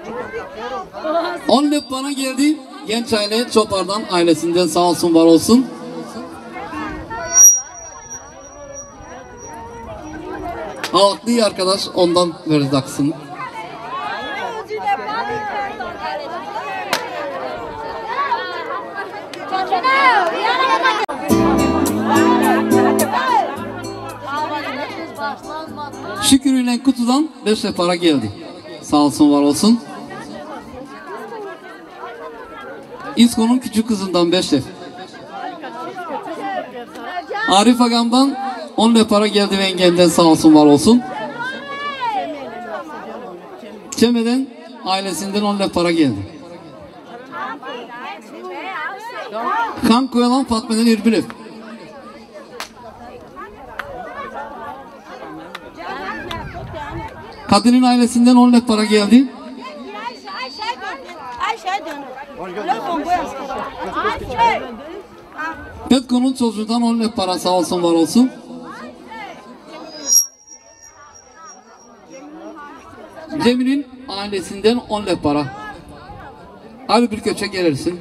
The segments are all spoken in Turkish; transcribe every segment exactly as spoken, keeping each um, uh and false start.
on lep bana geldi. Genç aile Çopar'dan, ailesinden sağ olsun var olsun. Ağıtlı arkadaş ondan veririz aksını. Şükürüyle kutudan beş lep para geldi. Sağ olsun var olsun. İsko'nun küçük kızından beş lep. Arif Agam'dan on lep para geldi ve engelden sağ olsun var olsun. Çeme'den ailesinden on lep para geldi. Kan koyalan Fatma'dan yirmi lep. Kadının ailesinden on lep para geldi. Petko'nun çocuğundan on lep para sağ olsun var olsun. Cemil'in ailesinden on lep para. Abi bir köçe gelirsin.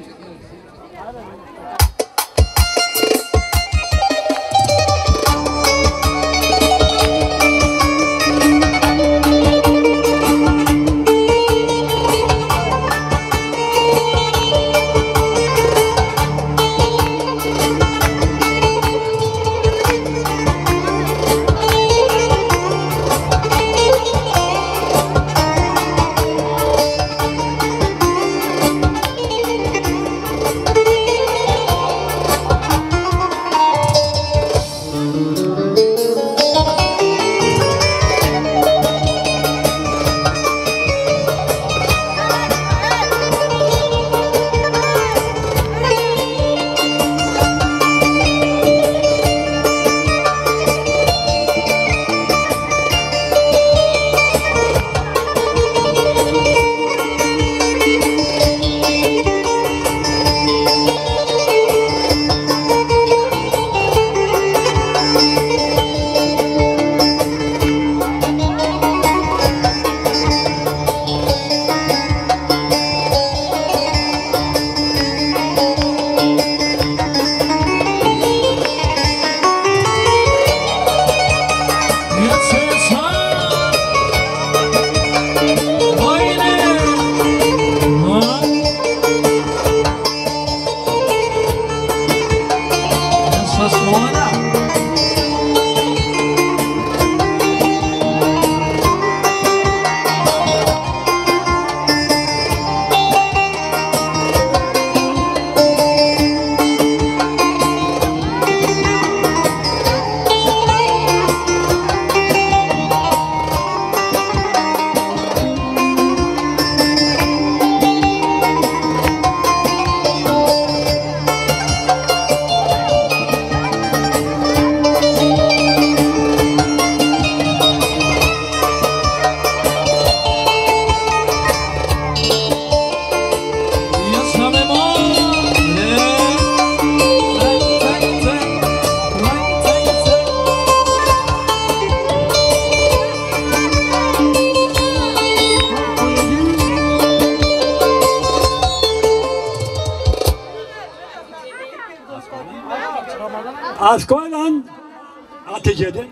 Askoyla Hatice'de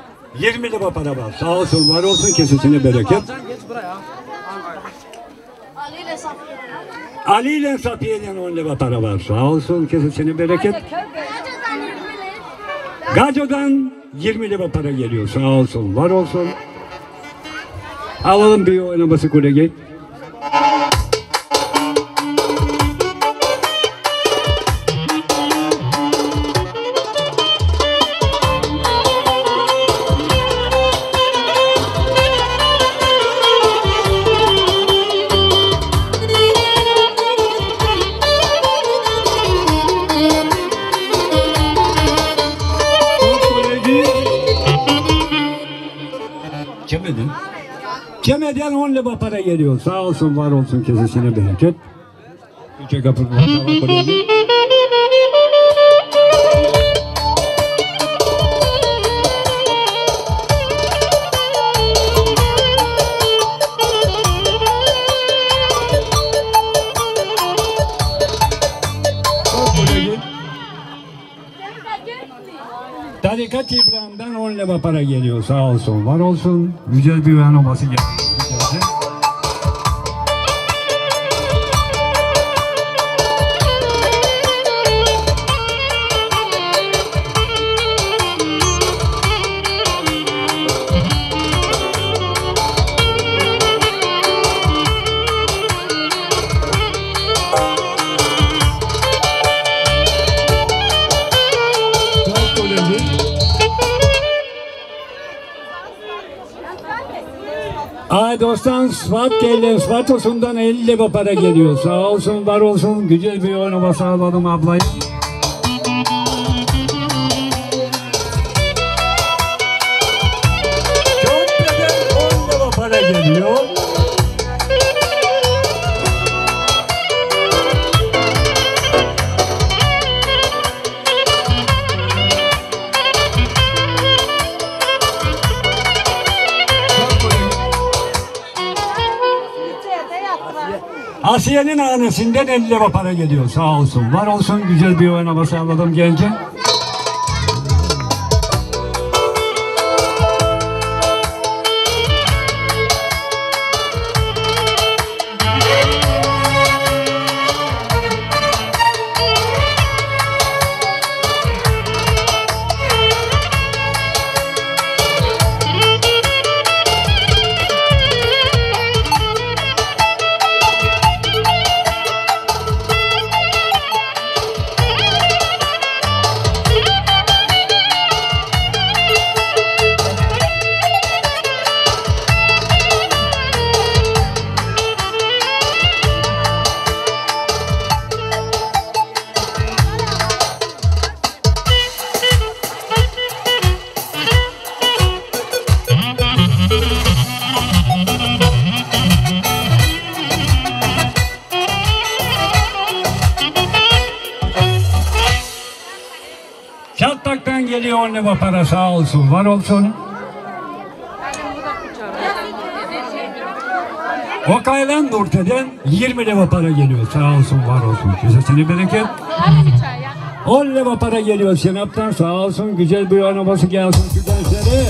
yirmi lira para var. Sağ olsun var olsun, kesesine bereket. Ali ile Safiye'den on lira para var. Sağ olsun, kesesine bereket. Gaco'dan yirmi lira para geliyor. Sağ olsun var olsun. Alalım bir oynaması kulege. Cemeden. Cemeden on lira para geliyor. Sağ olsun var olsun, kesesine bereket. Üçe kapı Şevket İbrahim'den on lira para geliyor. Sağ olsun, var olsun. Güzel bir uyan olması gerekiyor. Ay dostan Sıfat geliyor. Sıfat olsundan elli lira para geliyor. Sağ olsun, var olsun. Güzel bir oynama sağladım ablayı. Çok güzel on lira para geliyor. Asiye'nin annesinden elli lira para geliyor. Sağ olsun, var olsun. Güzel bir oynama sağladım gence. Çatlak'tan geliyor on lira para, sağ olsun, var olsun. Okaylan Nurte'den yirmi lira para geliyor. Sağ olsun, var olsun. Kesesini bereket. on lira para geliyor Sinap'tan. Sağ olsun. Güzel bir oynaması gelsin şu gençleri.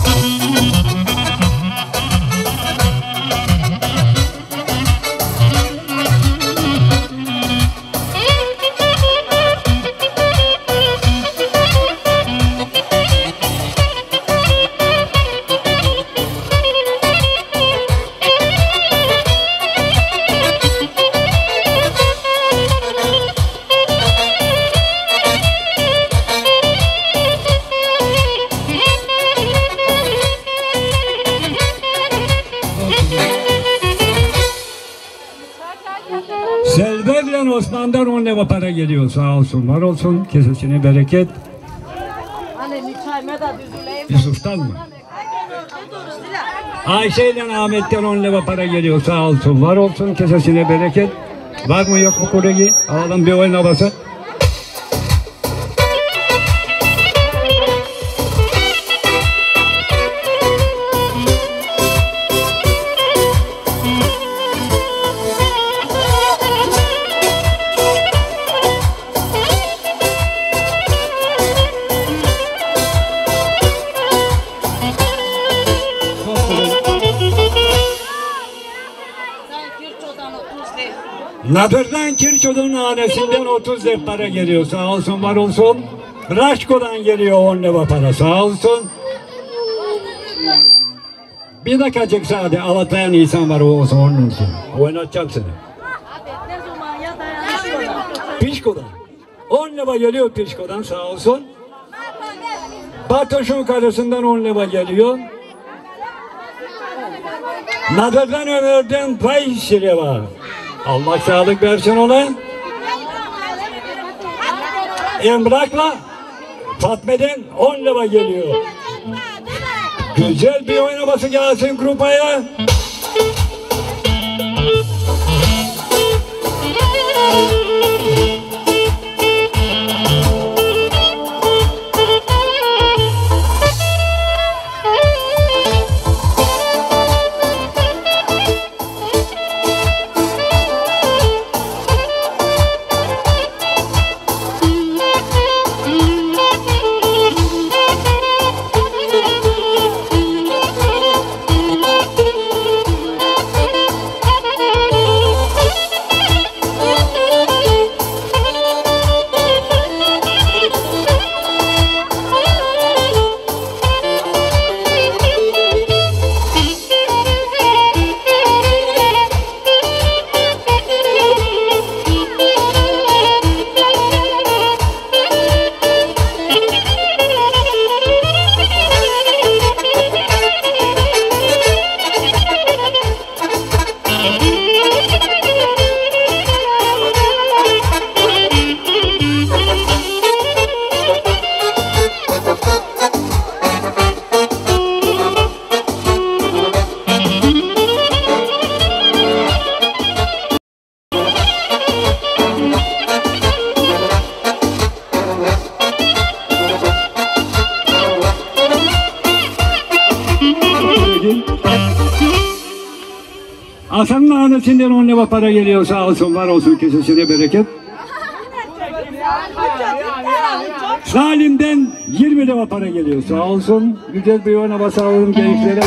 Selver'le Osman'dan on lira para geliyor. Sağ olsun, var olsun. Kesesine bereket. Yusuf'tan mı? Ayşe ile Ahmet'ten on lira para geliyor. Sağ olsun, var olsun. Kesesine bereket. Var mı yok mu kolegi? Alalım bir oyun havası. Nadır'dan Kirço'nun hanesinden otuz lira para geliyor. Sağ olsun, var olsun. Raşko'dan geliyor on lira para. Sağ olsun. Bir dakikacık sade avatayan insan var, o olsun onun için. Oynatacağım seni. Pişko'dan. on lira geliyor Pişko'dan, sağ olsun. Batoş'un karısından on lira geliyor. Nadır'dan Ömer'den beş lira var. Allah sağlık versin ona. Emrak'la Fatme'den on lira geliyor. Güzel bir oynaması gelsin grupaya. Hasan'ın ailesinden on lira para geliyor. Sağ olsun, var olsun, kesesine bereket. Salim'den yirmi lira para geliyor. Sağ olsun. Güzel bir oyuna basalım gençlere.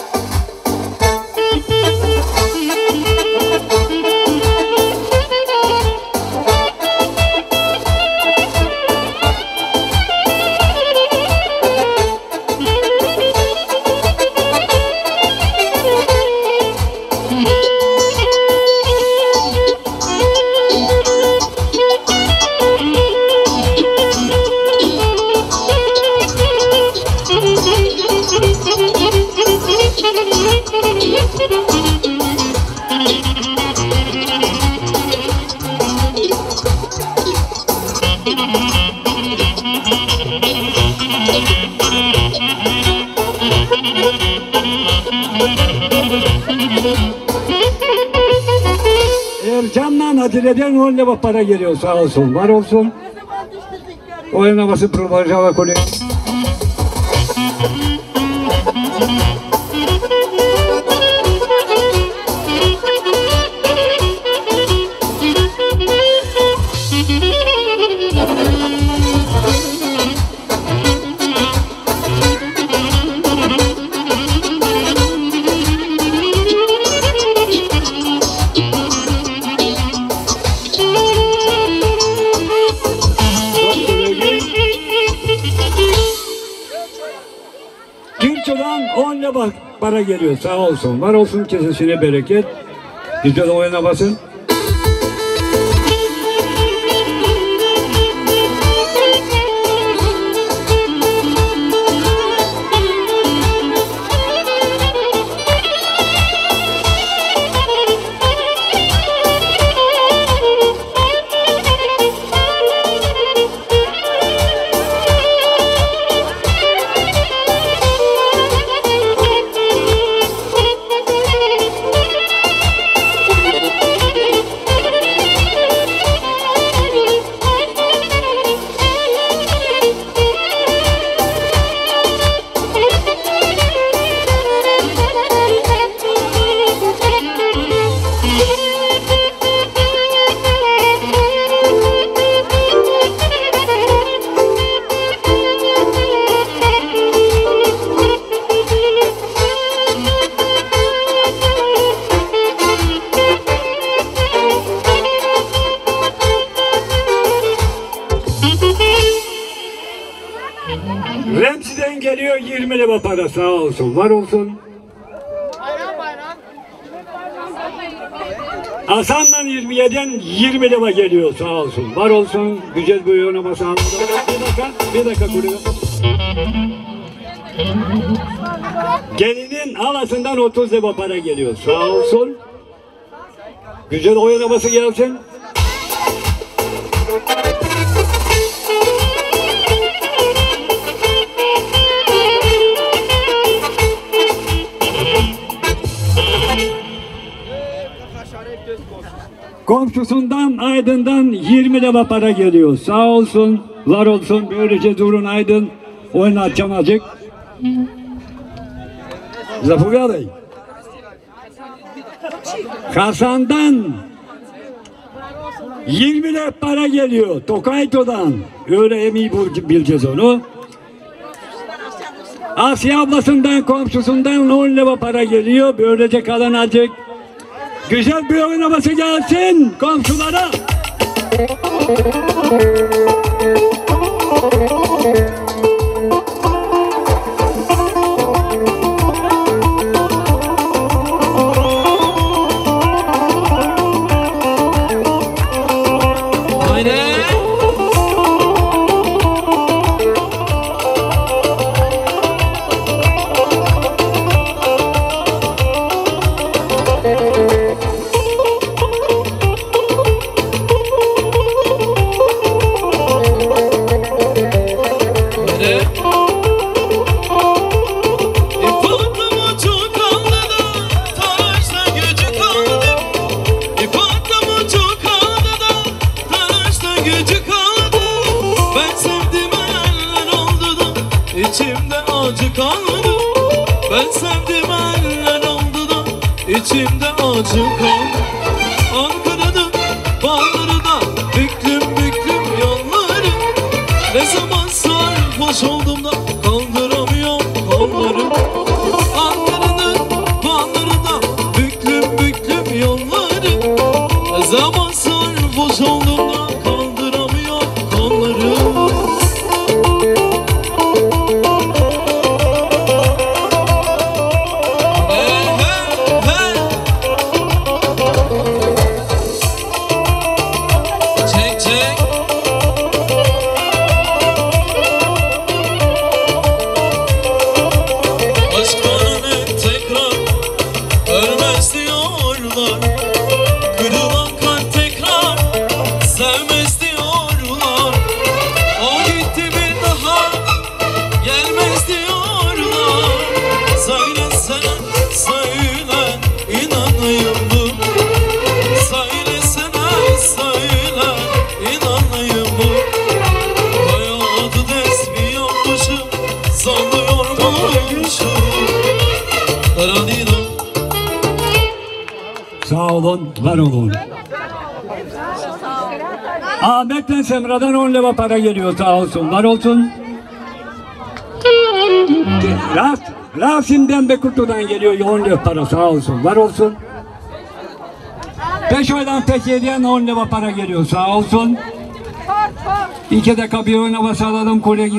Ercan'la Hatice'den on lira para geliyor. Sağ olsun, var olsun. Oyun havası Provence Kule. Gürço'dan on lira para geliyor. Sağ olsun, var olsun, kesesine bereket. Güzel oyuna basın. Remzi'den geliyor yirmi lira para. Sağ olsun, var olsun. Hasan'dan yirmi yediden yirmi lira geliyor. Sağ olsun, var olsun. Güzel bir oyuna basalım. Bir dakika, bir dakika kuruyor. Gelinin halasından otuz lira para geliyor. Sağ olsun. Güzel oyuna bası gelsin. Komşusundan Aydın'dan yirmi lira para geliyor. Sağ olsun, var olsun. Böylece durun Aydın. Oynatacağım azıcık. Zafer Bey. Hasan'dan yirmi lira para geliyor. Tokayto'dan. Öyle emeği bileceğiz onu. Asya ablasından, komşusundan on lira para geliyor. Böylece kalan azıcık. Güzel bir oynaması gelsin komşulara. İçimde acı kaldı. Ben sevdim eller oldu da içimde acı kal. Ankara'nın bağlarına büklüm büklüm yolları. Ne zaman sarhoş oldum da kaldıramıyorum kolları. Ankara'nın bağlarına büklüm büklüm yolları. Ne zaman sarhoş oldum da kaldıramıyorum kolları. Sağ olun, var olun. Ahmet'ten Semra'dan on lira para geliyor, sağ olsun, var olsun. Ras, Rasim'den Bekutu'dan geliyor on lira para, sağ olsun, var olsun. Peşoy'dan Fethiye'den on lira para geliyor, sağ olsun. İki dakika bir oyuna basalım kolegi.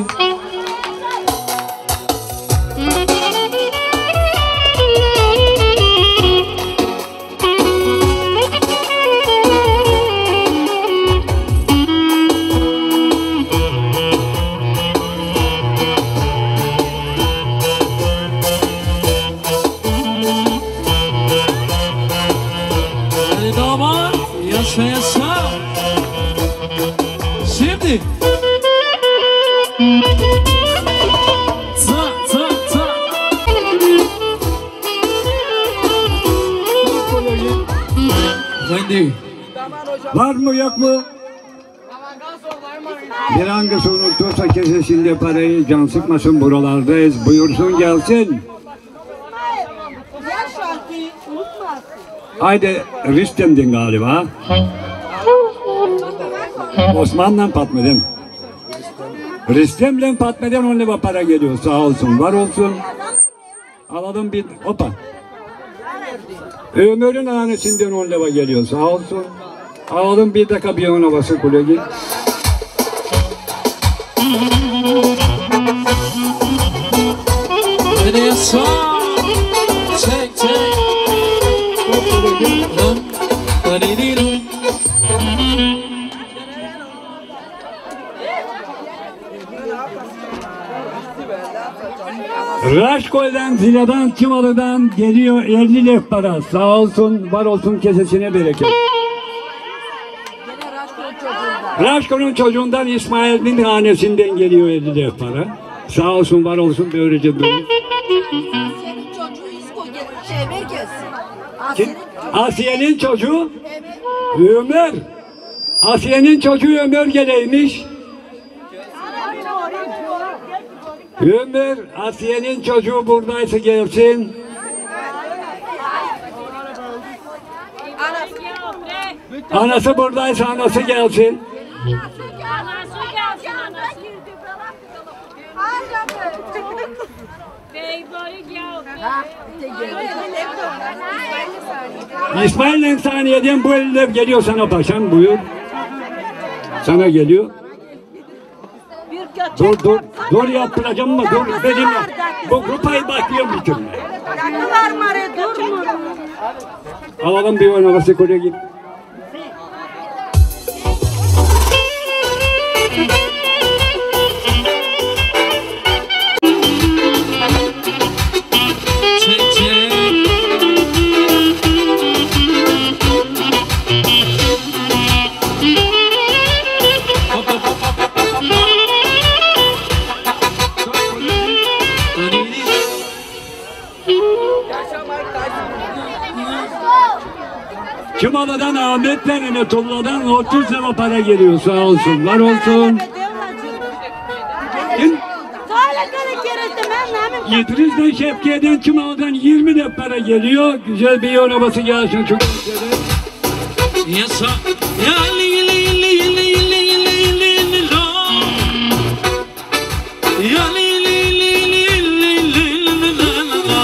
Yaşa yaşa. Şimdi ta ta ta. Efendim. Var mı yok mu? Bir hangisi unutursa kesesinde parayı, can sıkmasın, buralardayız. Buyursun gelsin. Haydi Rüstem'din galiba. Osman'la Patme'den. Rüstem'le Patme'den on lira para geliyor. Sağ olsun, var olsun. Alalım bir, hopa. Ömür'ün hanesinden on lira geliyor. Sağ olsun. Alalım bir dakika bir ona bası kolegi. Nereye sağ? Çek çek. Raşko'dan, Zila'dan, Çımalı'dan geliyor elli lira para. Sağ olsun, var olsun, kesesine bereket. Raşko'nun çocuğundan İsmail'in hanesinden geliyor elli lira para. Sağ olsun, var olsun, böylece durun. Senin çocuğu İsko şey merkez. Asiye'nin çocuğu Ömer. Asiye'nin çocuğu Ömer geleymiş. Ömer, Asiye'nin çocuğu buradaysa gelsin. Anası buradaysa anası gelsin. İsmail Ensaniye'den bu eller geliyor sana paşam, buyur. Sana geliyor. Dur dur, dur yaptıracağım mı? Dur benimle. Bu grupayı bakıyorum bitirme. Alalım bir oynaması kolye git. Çımalı'dan Ahmet'ten Enetullah'dan otuz lira para geliyor, sağ olsun, var olsun. Kim? İdris'den Şevkiye'den Çımal'dan yirmi de para geliyor. Güzel bir oynaması gelsin çok güzel. Yasa ya li li li li li li li li lo ya li li li li li li li lo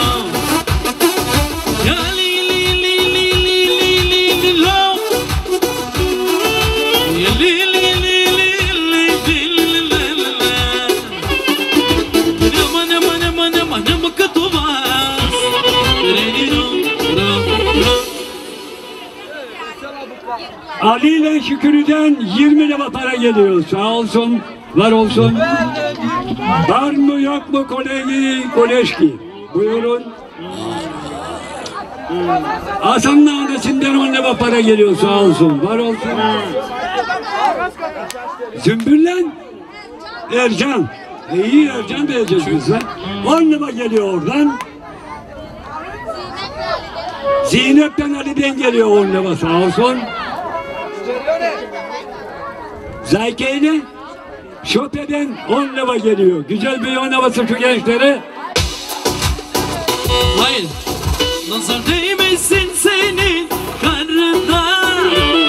ya li li li li li li li li lo ya li li li li li li li li lo mana mana mana mana makatuba re ro ro ro Ali ile Şükrü'den yirmi lira para geliyor. Sağ olsun, var olsun. Var mı yok mu kolegi, koleşki? Buyurun. Hasan'ın annesinden on lira para geliyor. Sağ olsun, var olsun. Zümbüllen Ercan. E iyi Ercan diyeceğiz biz de. on lira geliyor oradan. Zeynep'ten Ali'den geliyor on lira. Sağ olsun. Zayke'yle Şope'den on lira geliyor. Güzel bir oynaması şu gençlere. Hayır. Nazar değmesin senin karnından.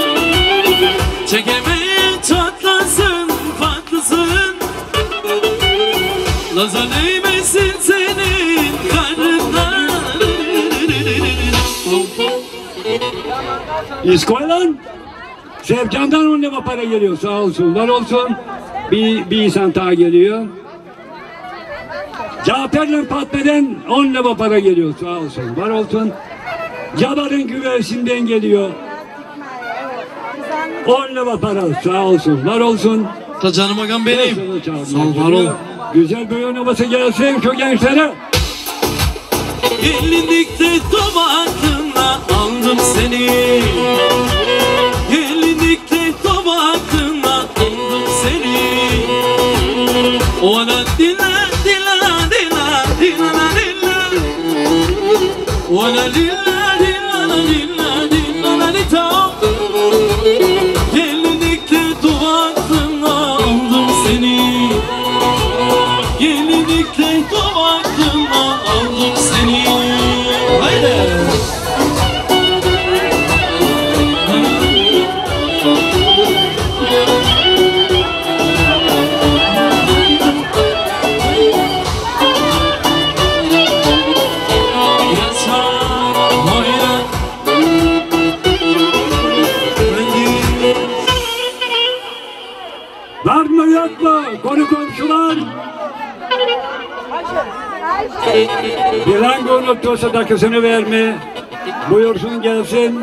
Çekemeye çatlasın patlasın. Nazar değmesin senin karnından. İskoylan Sevcan'dan on lira para geliyor. Sağ olsun, var olsun. Bir, bir insan daha geliyor. Cafer'le Fatme'den on lira para geliyor. Sağ olsun, var olsun. Cabar'ın güversinden geliyor. on lira para. Sağ olsun, var olsun. Ta canım agam benim. Sağ ol, var ol. Güzel bir oynaması gelsin şu gençlere. Elindikte tabakına aldım seni. Elindikte tabakına aldım seni. Ona dila dila dila dila dila. Ona dila dila dila dila dila. Elindikte tabakına aldım seni. Elindikte tabakına aldım seni. Haydi. Var mı yok mu? Konu komşular. Bilen konuktuğusa dakikasını verme. Buyursun gelsin.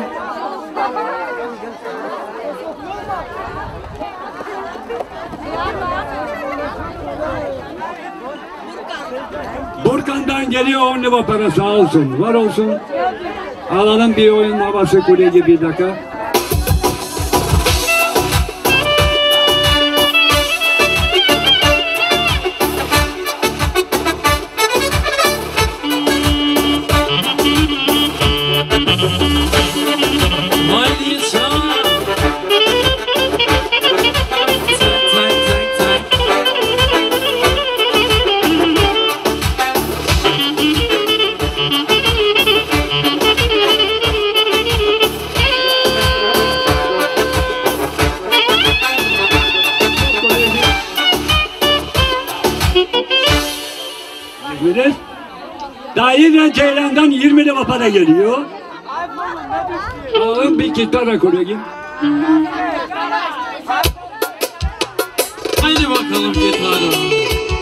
Burkan'dan geliyor on lira para sağ olsun. Var olsun. Alalım bir oyun havası kuleci bir dakika. Güneş. Daire Ceylan'dan yirmi lira para geliyor. Alın bir gitar kolegi. Haydi bakalım gitarı.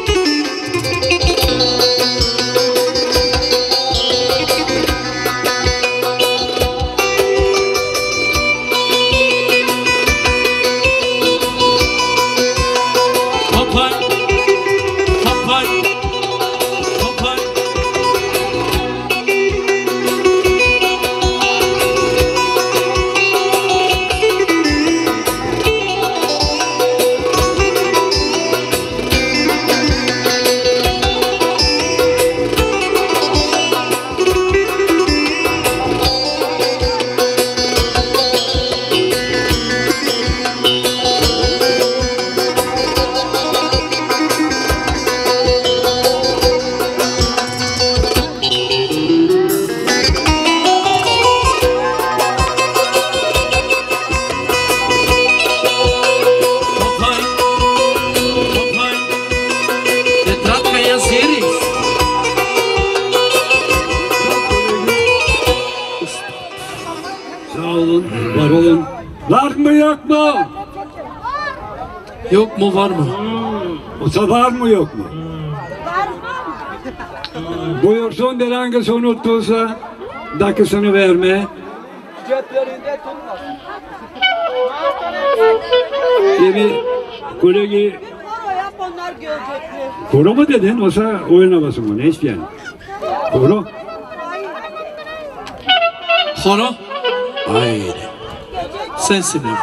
Hopay, hopay, hopay. Sağ olun, var olun. Var mı yok mu? Yok mu var mı? Olsa var mı yok mu? Buyursun bir hangisi unuttuysa dakikasını verme. Şimdi kolegi koro mu dedin? Olsa oyun havası mı? Ne isteyen? Koro? Horo. Haydi. Sensin öyle.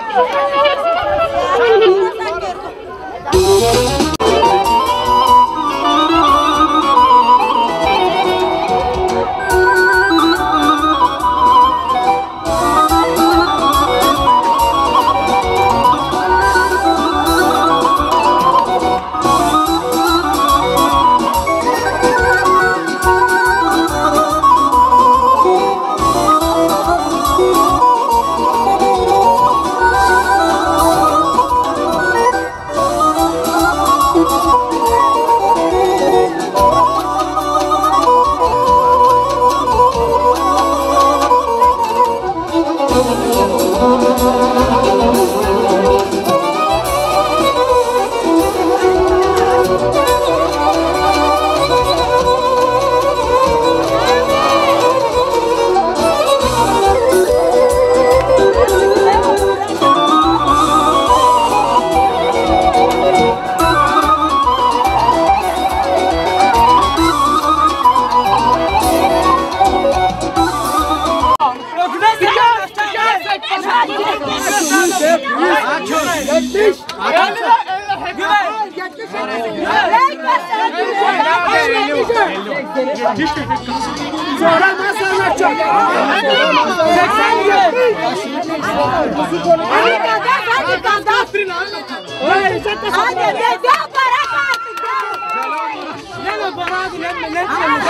Sonra nasıl anlatacak? seksen yıl. Hadi kadar, hadi kadar. Hadi hadi para kaldı. Ne la para hadi lan ne?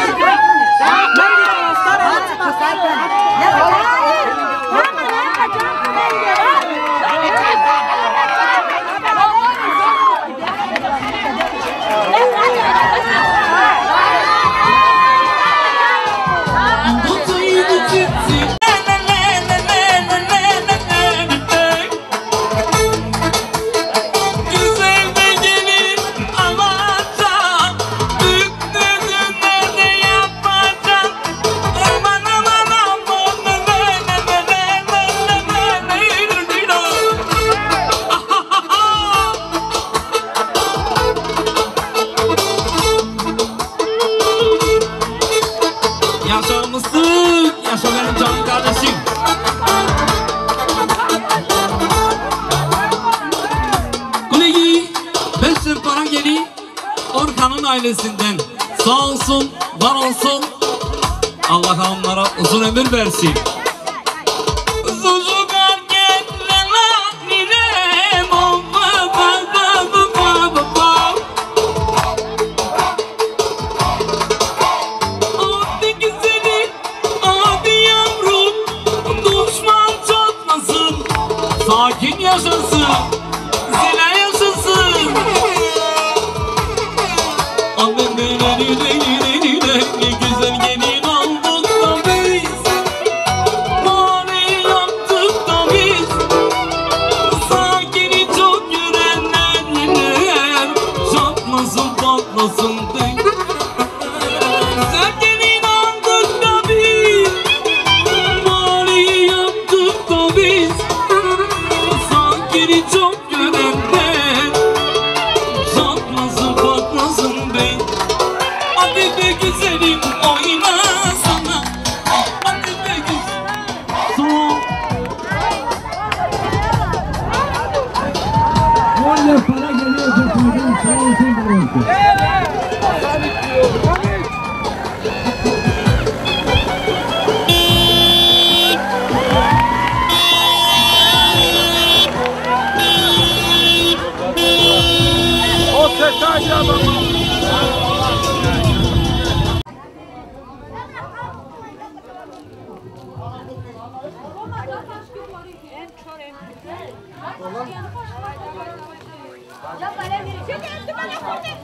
Yaşamışsın, yaşa benim canım kardeşim. Kolegi Beşir Parangeli Orkan'ın ailesinden sağ olsun, var olsun. Allah onlara uzun ömür versin. Sakin yaşasın, zile yaşasın. Annem böyle lüle lüle lüle ne güzel gelin aldık da biz. Mavi yaptık da biz. Sakini çok görenler çatlasın patlasın de. Güzel gelin aldık da biz. Mavi yaptık da biz. Seni çok görenler çatlasın patlasın be. Hadi be güzelim oyna sana. Hadi be güzelim. Öyle para geliyorsa koydum sağ olsun burası.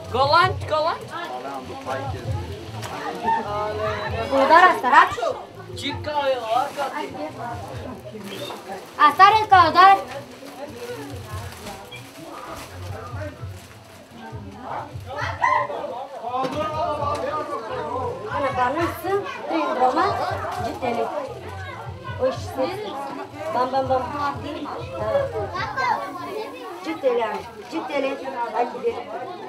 Golan, golan. Udara, staraču. Asar el caudal. Ana banırsın, duyurma, ciddi. O işsiz. Bam bam bam. Ciddi yani, ciddi. Hadi gidelim.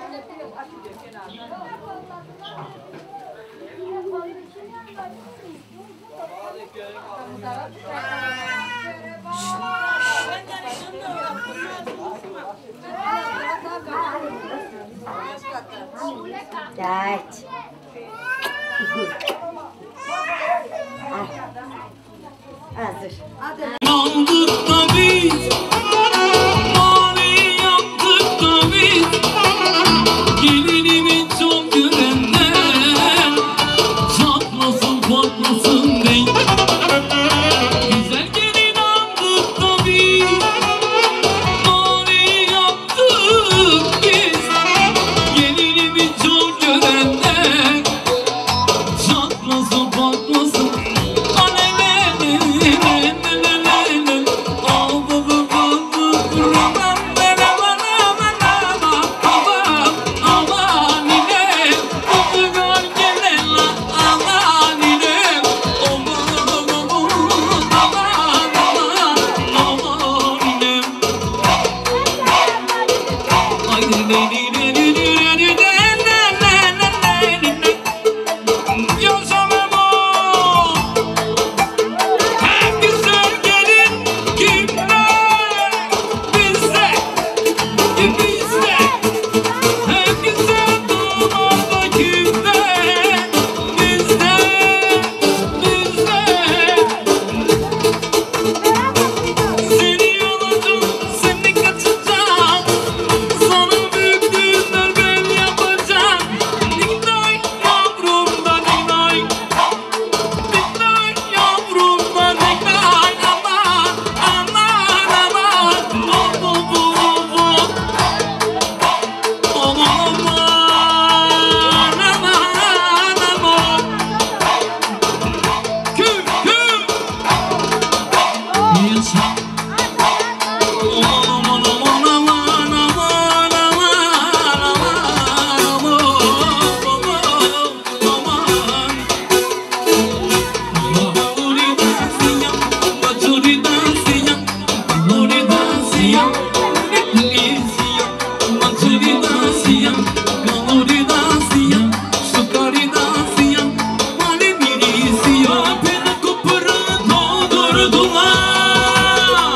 Dert. Hazır. Aldık da biz, mani yaptık da biz, gelinimi çok görenler, çatlasın patlasın değil. Güzel gelin aldık da biz, mani yaptık biz, gelinimi çok görenler, çatlasın patlasın. Doldurdular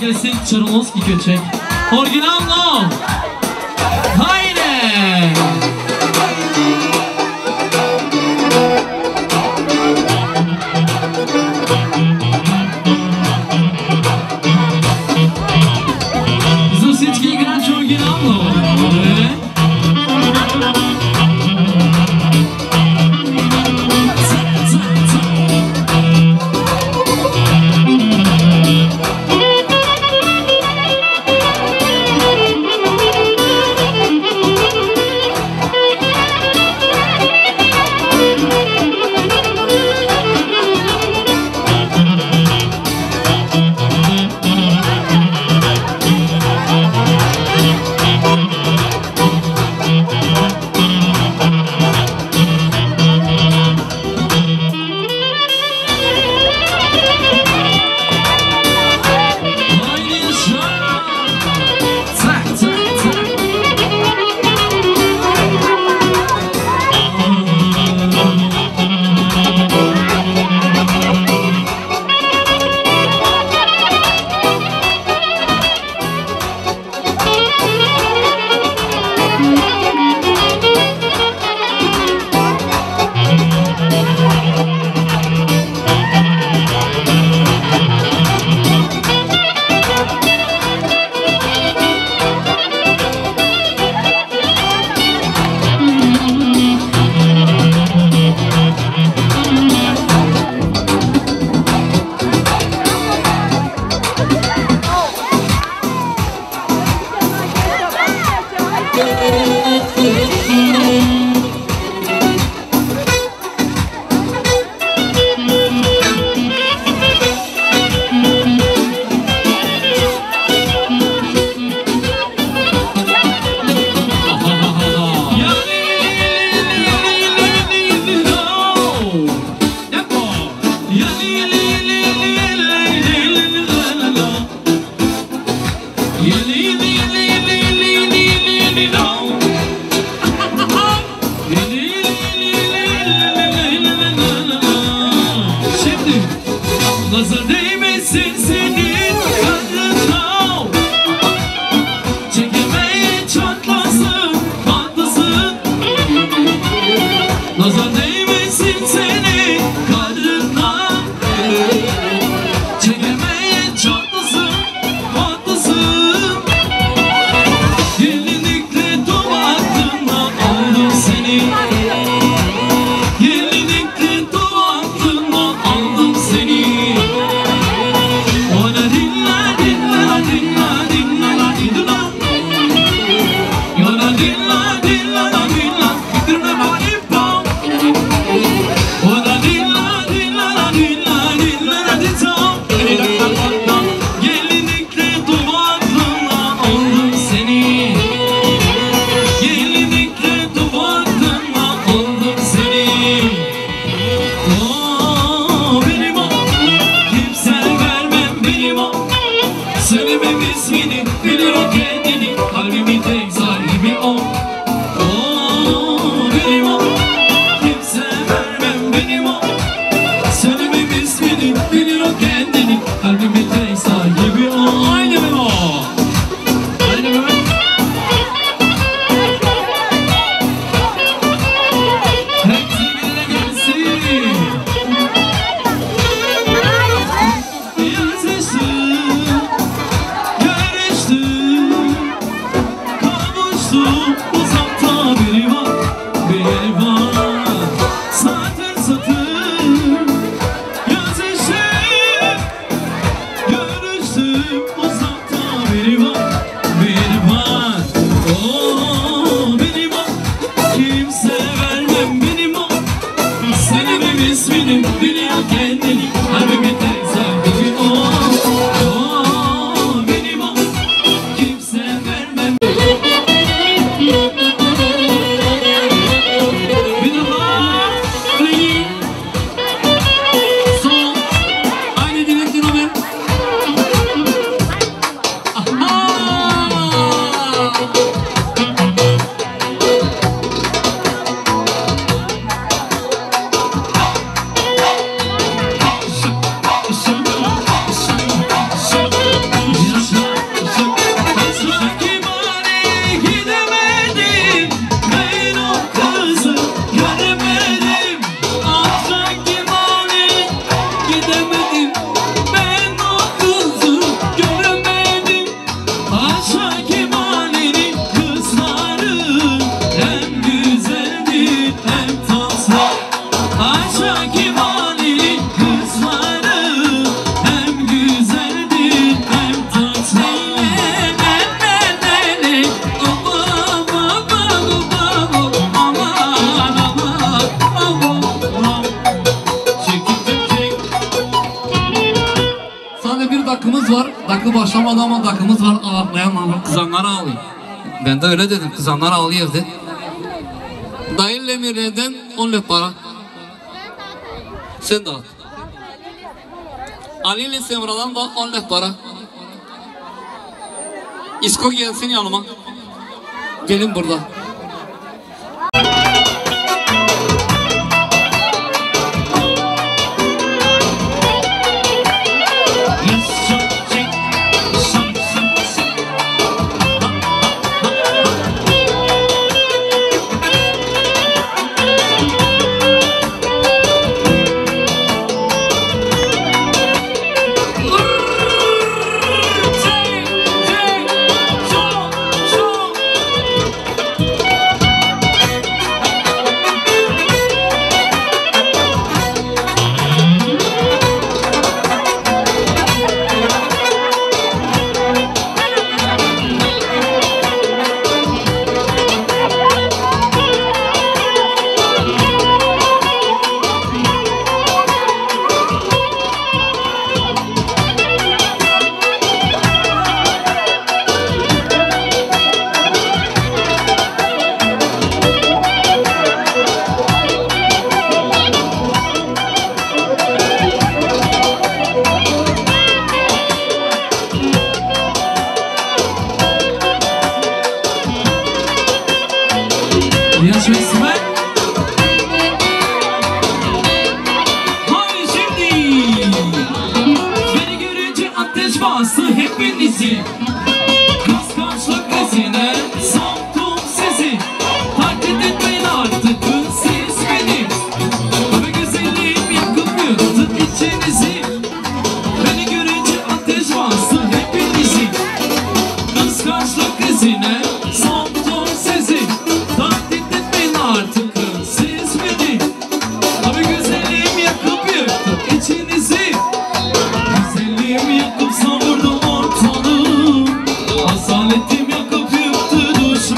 gelsin Çorumski köçek. Original no. Haydi. За всички играчи оригинално. Nazar değmesin senin kanına, çekemeye çatlasın, patlasın. Nazar değmesin senin kanına, çekemeye çatlasın, patlasın. Gelinlikle duvaklarına aldım seni, gelinlikle duvaklarına aldım seni. Söylemem ismini, bilir o kendini, kalbimin tek sahibi o. Oo, benim o, kimse vermem benim o. Söylemem ismini, bilir o kendini, kalbimin tek sahibi o. Aynı benim o. Aynı benim o. Hepsi birine gelsin. Uzakta biri var, biri var. Satır satır yazışıp görüştüm. Uzakta biri var, biri var. Oo, benim o, kimse vermem benim o. Söylemem ismini, biliyor kendini, kalbimin tek sahibi o. Oo, benim o, kimse vermem. Hala bir dakikamız var. Dakika başlamadı ama dakikamız var. Ağlayan kızanlar ağlıyor. Ben de öyle dedim. Kızanlar ağlıyor dedi. Dayıl Emirler'den on lira para. Sen dağıt. Ali ile Semra'dan da on lira para. İsko gelsin yanıma. Gelin burada. Savurdum ortalığı, asaletim yakıp yıktı duş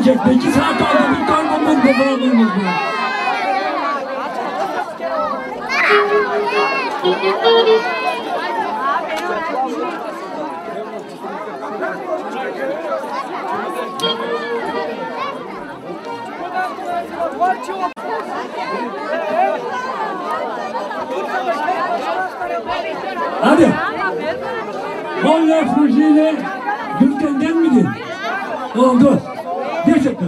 gelecek. İki saat oldu bir torbamız bu programımız bu. Hadi. Molla Fuji'yle Gülten'den midir? Oldu. Gerçekten.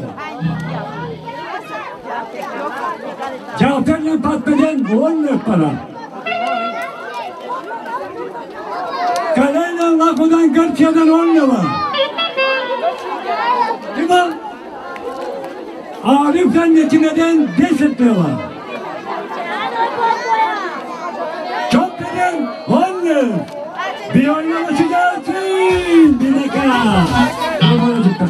Cafer'le Patlı'dan on lira para. Kaleyle Lako'dan Gırçya'dan on lira. Kim o? Arif'ten Netime'den beş lira. Çok dedin on lira. Bir oynaması gelsin. Bir dakika. Kameracıktan.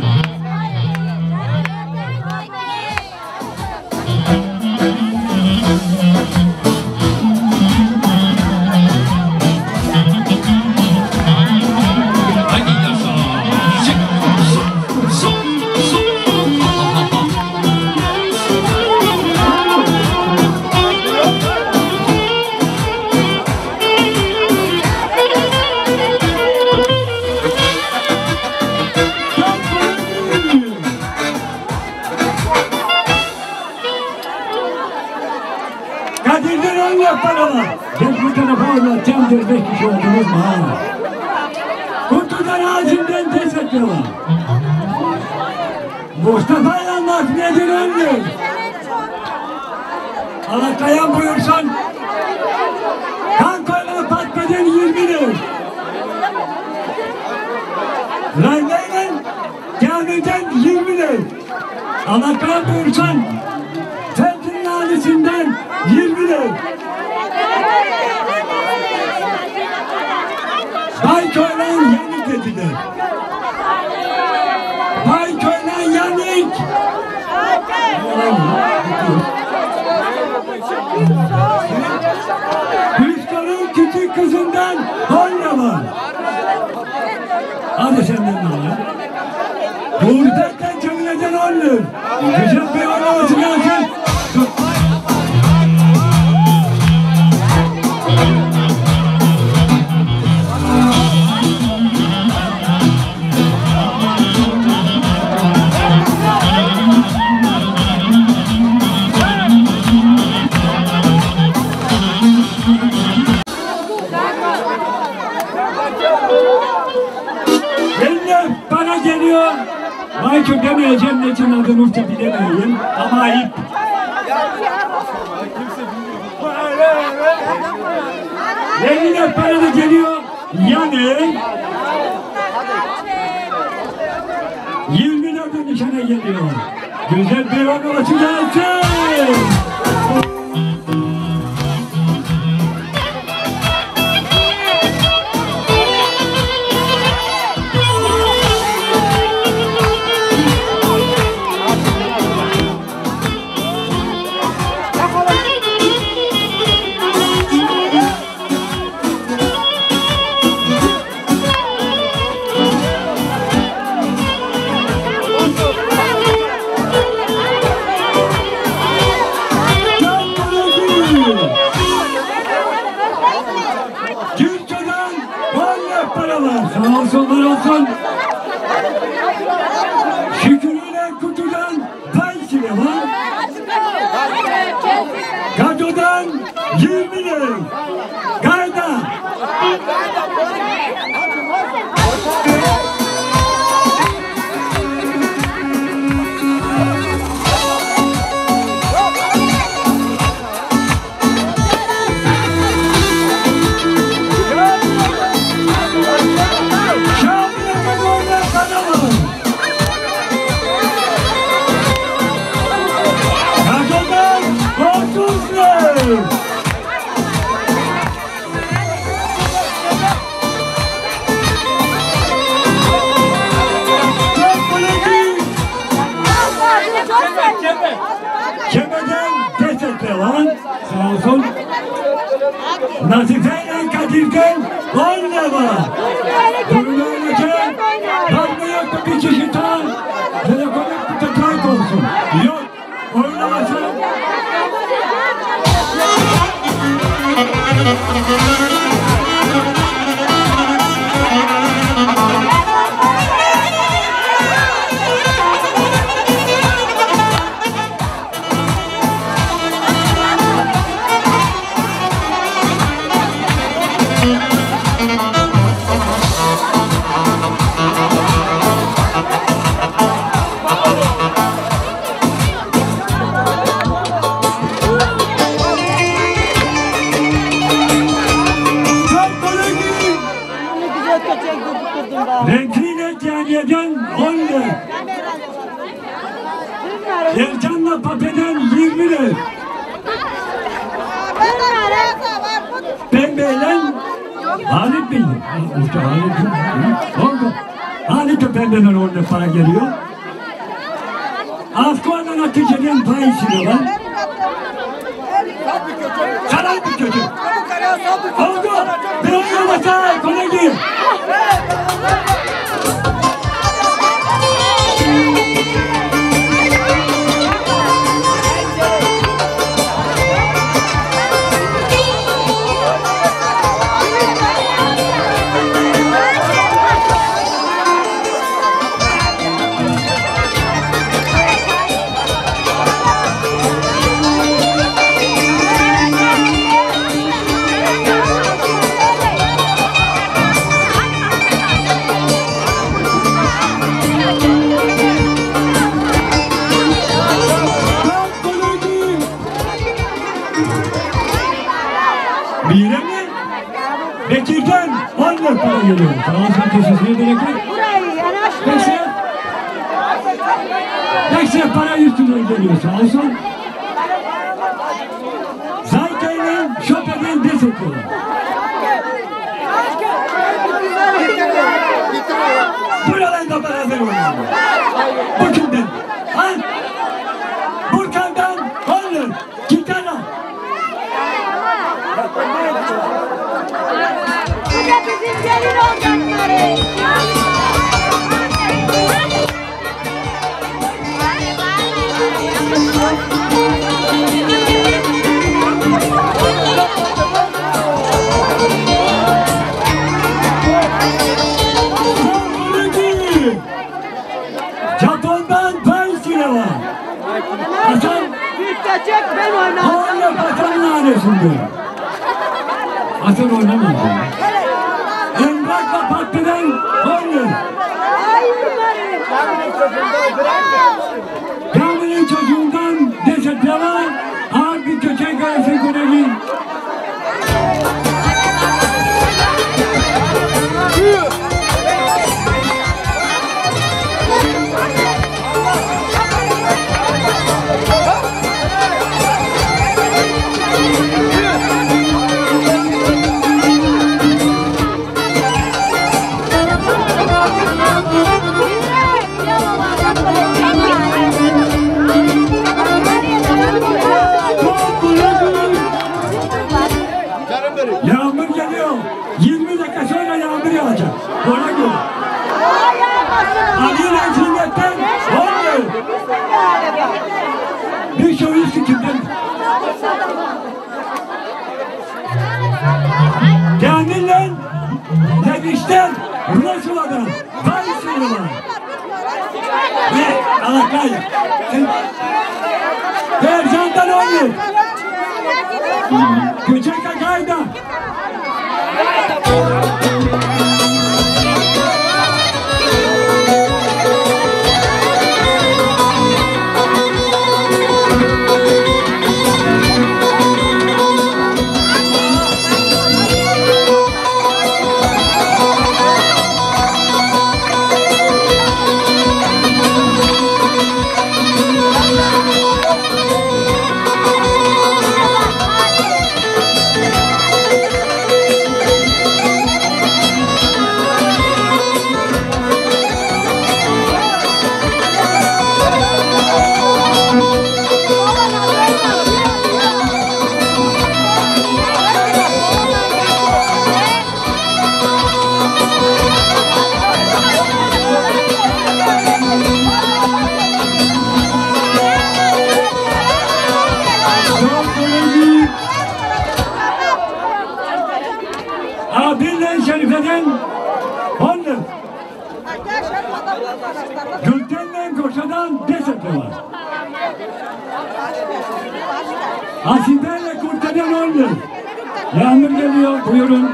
Kadir'den on lira para var. Biz bu tarafa anlatacağım diye beş kişi oldunuz mu ha? Kurtudan ağzımdan teşekkür var. Mustafa'yla Mahmud'un on lira. Alakkaya buyursan. Kankoyla Patlı'dan yirmi lira. Rangayla Kamil'den yirmi lira. Alakkaya buyursan. Fethi'nin ailesinden yirmi lira. Bayköy'den Yanik dediler. Bayköy'den Yanik. Hüsnü'nün küçük kızından on lira var. Hadi senden ya. Buğday'dan Cemile'den on lira. Güzel bir oynaması gelsin. Eline para geliyor. Michael demeyeceğim ne için adını usta bilemeyeyim ama ayıp. Eline para da geliyor. Yani yirmi lira nişana geliyor. Güzel bir oynaması gelsin. Sağ olsun, var olsun. Şükrü'yle kutudan beş lira var. Gado'dan yirmi lira. Gayda. Keme'den teşekkür var. Sağ olsun. Nazife'yle Kadir'den on lira var. Bunun öylece var mı yoktu bir kişi daha. Telefonun Ercan'la Pape'den yirmi lira. Pembeyle Halit miydi? Usta Halit mi? Oldu. Halit de pembeden orada para geliyor. Afgan'dan Hatice'den pay siliyorlar. Saray bir kötü. Oldu. Bir oyuna basar. Kolegi. Bekir'den on lira para geliyor. Sağolsun teşekkür ederek. Bekse. Bekse para yüz lira geliyor. Sağolsun. Zaytay'la Şopeden des ediyorlar. Buralarda beraber oynuyorlar. Bu kimden? Ha? Burkan'dan on lira. Gitarla. Bu da bizim gelin olacakları. Japon'dan Paris'ine var. Hasan Büyükçecek ben oynarım. Hala Hasan'ın ailesinde. Hasan oynamadı. Emrak'la Patlı'dan oynuyor. Kamil'in çocuğundan Deset Yava, ağır bir köçek arası Gönel'in. Yağmur geliyor. yirmi dakika sonra yağmur yağacak. Ona göre. Ali Necmet'ten on lira. Bir şey üstü kimden? Kamil'le Nebiş'ten Rosula'dan Paris'ine var. Ve Alakay. Ercan'dan on lira. Küçük Akay'da. Abiyle Şerife'den on lira. Gülten'le Koşa'dan Deset'le var. Asibe'yle Kurt'tan on lira. Yağmur geliyor, buyurun.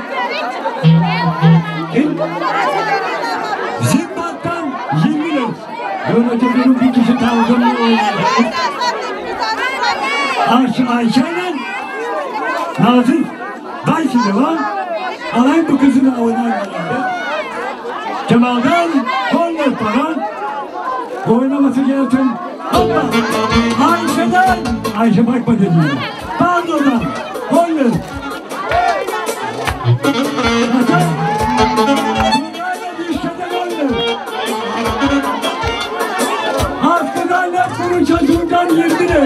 Kim? Zimbat'tan yirmi lira. Yöneticimin bir kişi tarzını oynadı. Ayşe'yle Nazif Dayşı'da var. Alayım bu kızını oynayın. Kemal'dan on lira para. oynaması gelsin. Hoppa. Ayşe'den. Ayşe bakma dediğine. Pardon'dan. Oynar. Hasan. Dünyayla düşmeden oynar. Askıdan yaptığın çocuğundan yirmi lira.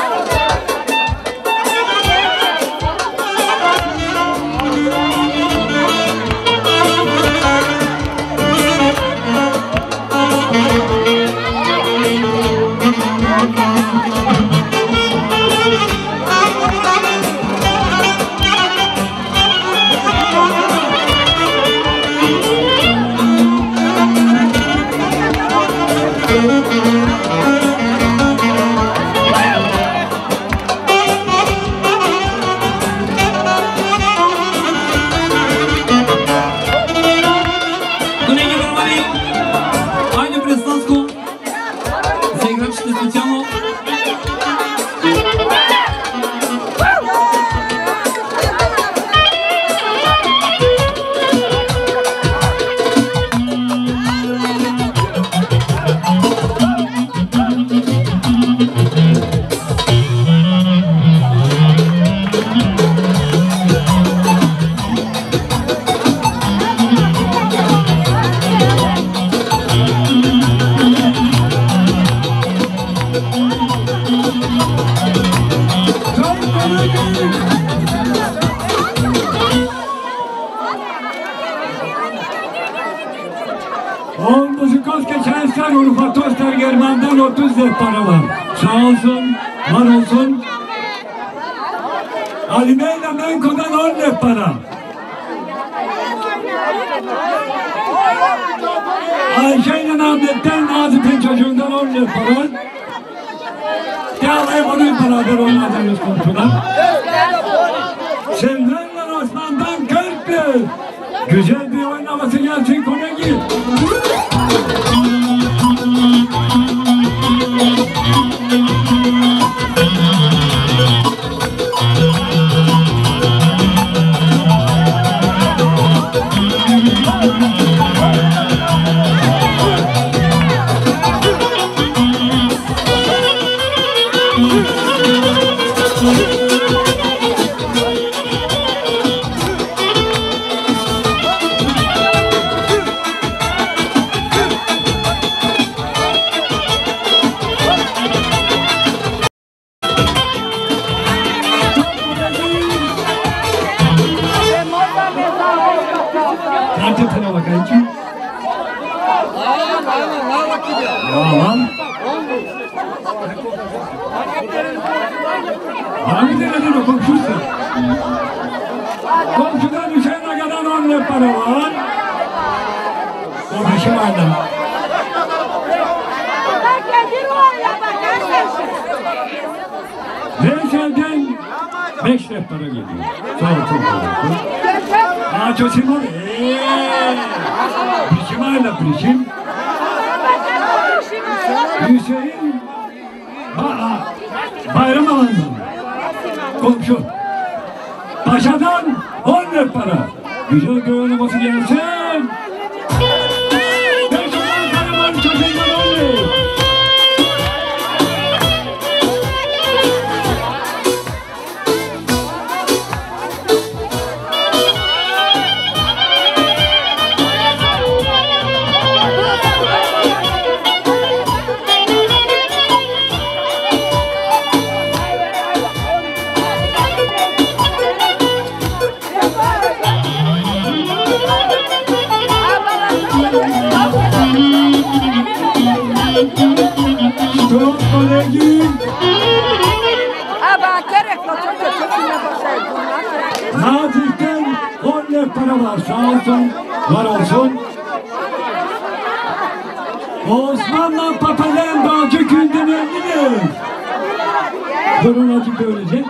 otuz lira para var. Sağ olsun, var olsun. Halime ile Menko'dan on lira para. Ayşe ile Ahmet'ten Nazif'in çocuğundan on lira para. Devam edelim beraber oynadığımız komşudan. Sevdan'la Osman'dan kırk lira. Güzel bir oynaması gelsin Konegi. Abi denedin o komşusu. Komşudan Hüseyin'e kadar on lira para var. O beşim aydan. Veysel'den beş lira para geliyor. Sağ ol çok olsun. Aa çocuğum var. Eee. Beşim ayla beşim. Hüseyin. Aa. Bayram alanından. Komşu. Paşadan on lira para. Güzel bir oynaması gelsin. Beşiktaş Karaman çocuğundan on lira. Stop kolegi. Aba gerek yok çocuk çekimine başlayın. Nazif'ten on lira para var. Sağ olsun, var olsun. Osman'la Papazen Bağcı Gündem elli lira. Durun acı böylece.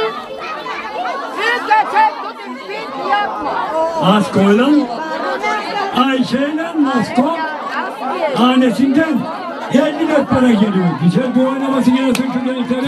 Siz de çek tutun, siz yapma. Asko'yla Ayşe'yle Nasko hanesinden elli lira para geliyor. Güzel bir oynaması gelsin şu gençlere.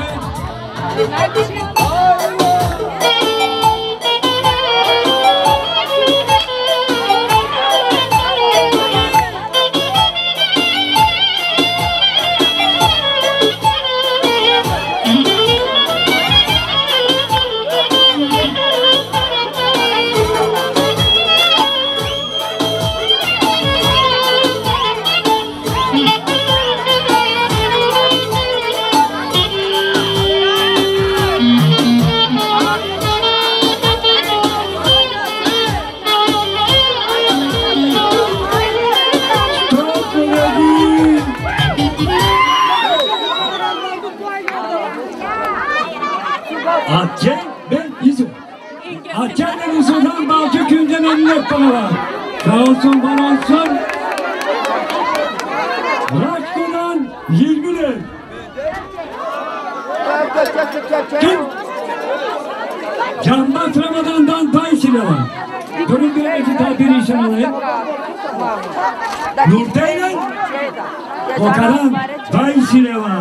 Atçı ben İzo. Atçı'nın İzo'dan Balcı Köyü'nden elli lira para var. Sağ olsun, var olsun. Raşko'dan yirmi lira. Kim? Canbaz Ramazan'dan Taysile var. Durun bir iki tabiri işin alayım. Nurtay'la Kokaran Taysile var.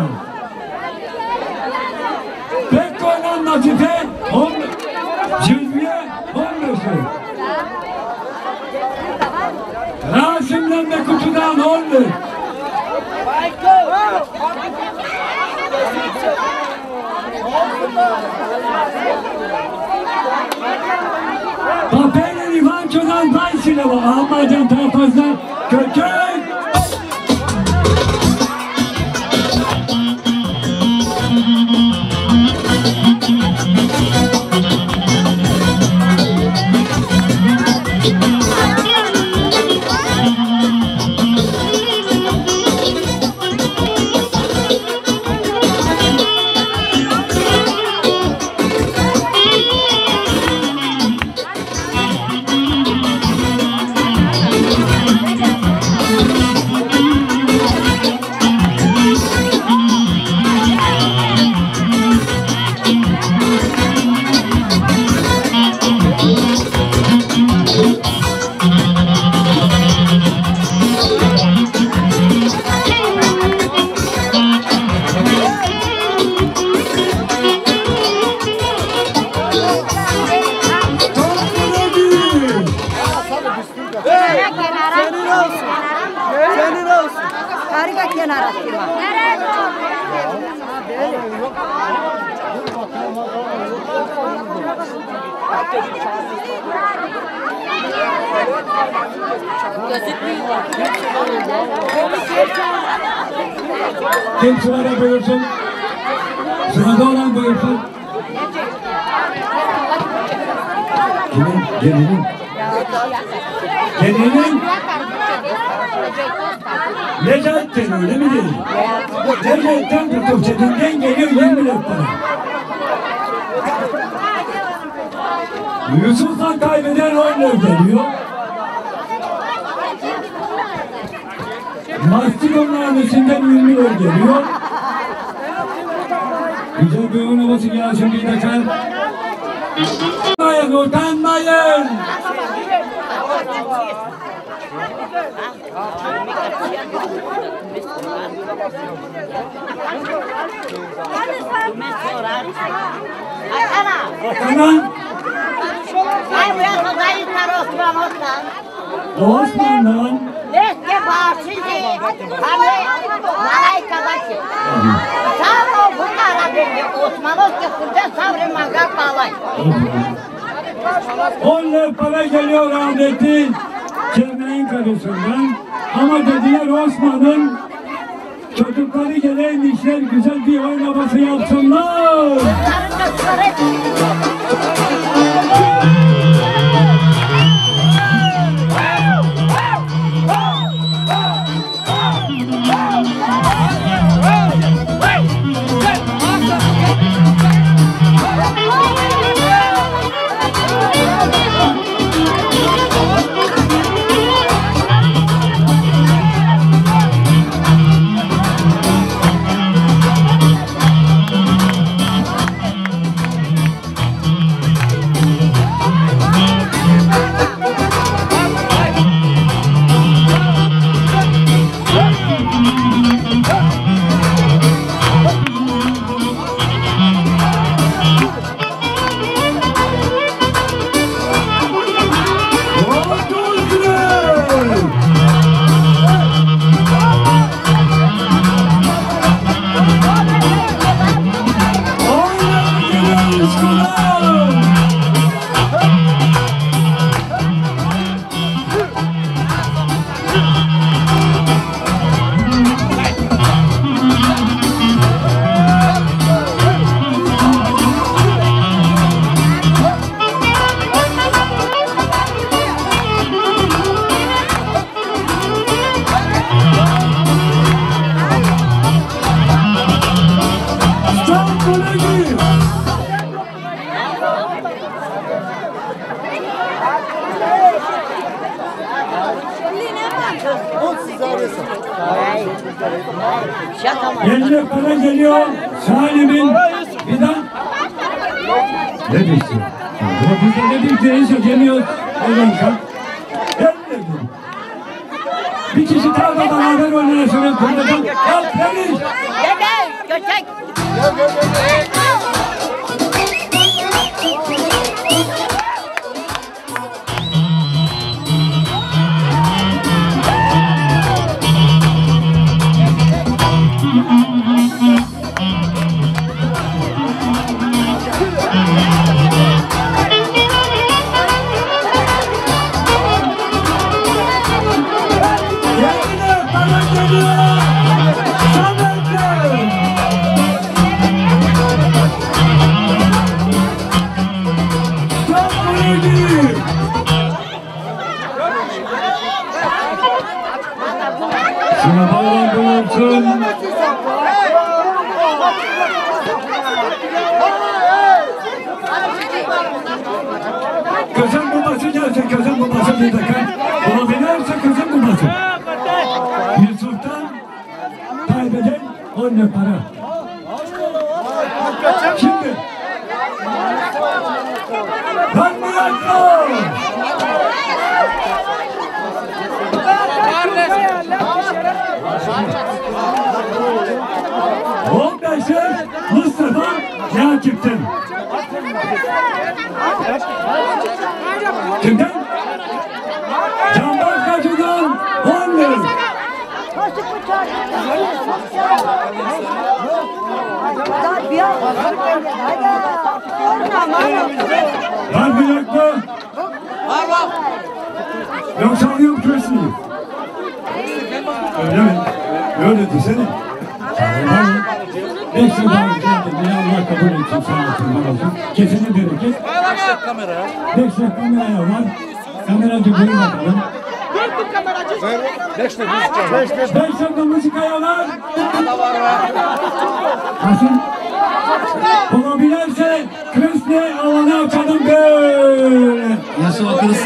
Bekko'dan Nazife on, Zülfiye on beş lira. Rasim'den de Kutu'dan on lira. Papayla İvanço'dan Taysile var. Almacan tarafından Kökök. Kim sırada buyursun? Sırada olan buyursun. Kimin? Gelinin. Gelinin. Necat'ten öyle mi değil? Necat'ten tutup cedinden geliyor yirmi lira para. Yusuf'tan kaybeden on lira geliyor. Mastikonların içinden yirmi lira geliyor. Güzel bir oynaması gelsin bir dakika. Utanmayın, utanmayın. Hakan'a. Osman'dan. Eski bahçeli, hani nanay kabaki. Sağ ol bunlara bildi, Osmanlı ki kurdan sabrı mangal bağlay. on lira para geliyor rahmetli Cemre'nin karısından. Ama dediler Osman'ın çocukları geleymişler güzel bir oynaması yapsınlar. elli para geliyor. Salim'in fidan. Ne diyorsun? Ama biz de ne diyoruz? Neyse geliyor. Elenka. elli bin. Bir kişi daha da beraber oynayasınız. Konudan al Deniz. Gel göçek. Şuna bağlandırılsın. Kızın babası gelsin, kızın babası bir dakika. Olabilirse kızın babası. Yusuf'tan kaybeden on ne para. Şimdi. Ben mi yaptım? on beşi Mustafa Yakip'ten. Kimden? Canbaz Kaçı'dan on lira. Var mı yok mu? Var var. Yoksa alıyorum küresini. Öyle mi? Öyle desene. Beş yıl daha geldi. Allah kabul etsin. Sağ olsun. Var olsun. Kesini bereket. Beş yıl kameraya var. Kameracı buyur bakalım. Beş yılda müzikaya var. Hasan. Olabilirse Kresne alana açalım böyle. Yaşı bakırısın.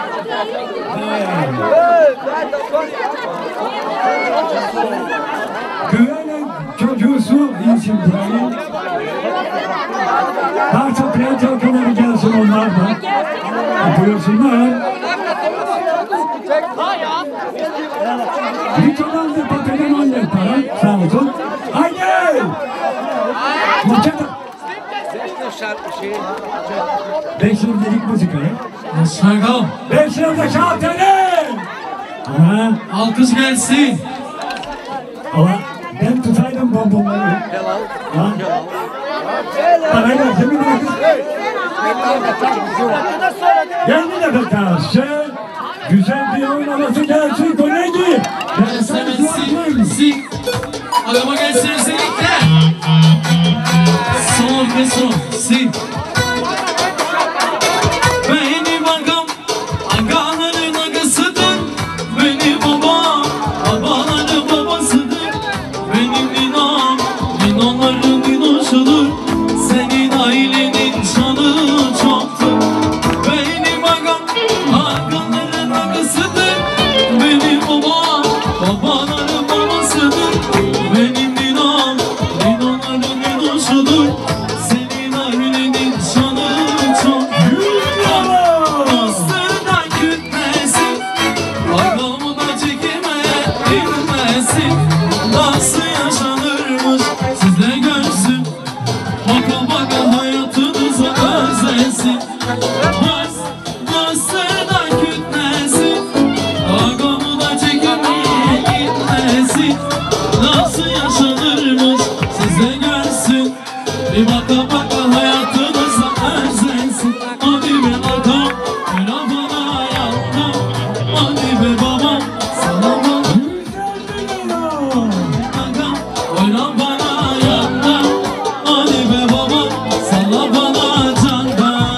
Güvenin çocuğusu insin burayı. Daha çok prens halkaları gelsin onlar da. Buyursunlar. Bir çoban da pateden on lira para. Sağ olsun. Haydi! Muçata. Beş yıl dedik müzikaya. Aşağı. Beş yılda şarteli! Ama, Alkış gelsin. ama ben tutaydım bonbonları. Ha? Parayla yemin ederim. Kendine de karşı güzel bir oynaması gelsin Konegi. Gelsin. Si. Adama gelsin özellikle. Son ve son. Si. Benim agam, agaların agasıdır. Benim babam, babaların babasıdır. Benim ninam, ninonların ninoşudur. Senin ailenin şanı çoktur. Benim agam, agaların agasıdır. Benim babam, babaların babasıdır. Benim ninam, ninonların ninoşudur. Senin ailenin şanı çoktur. Dostlarından kütmesin, agamı da çekemeye bilmesin. Nasıl yaşanırmış sizle görsün. Baka baka hayatınıza özensin. Dost, dostlarından kütmesin, agamı da çekemeye gitmesin. Nasıl yaşanırmış sizle görsün. Bir baka baka hayatınıza özensin. Hadi be agam, öyle bana yandım. Hadi be babam, sana bana agam, öyle bana yandım. Hadi be babam, sana bana candan.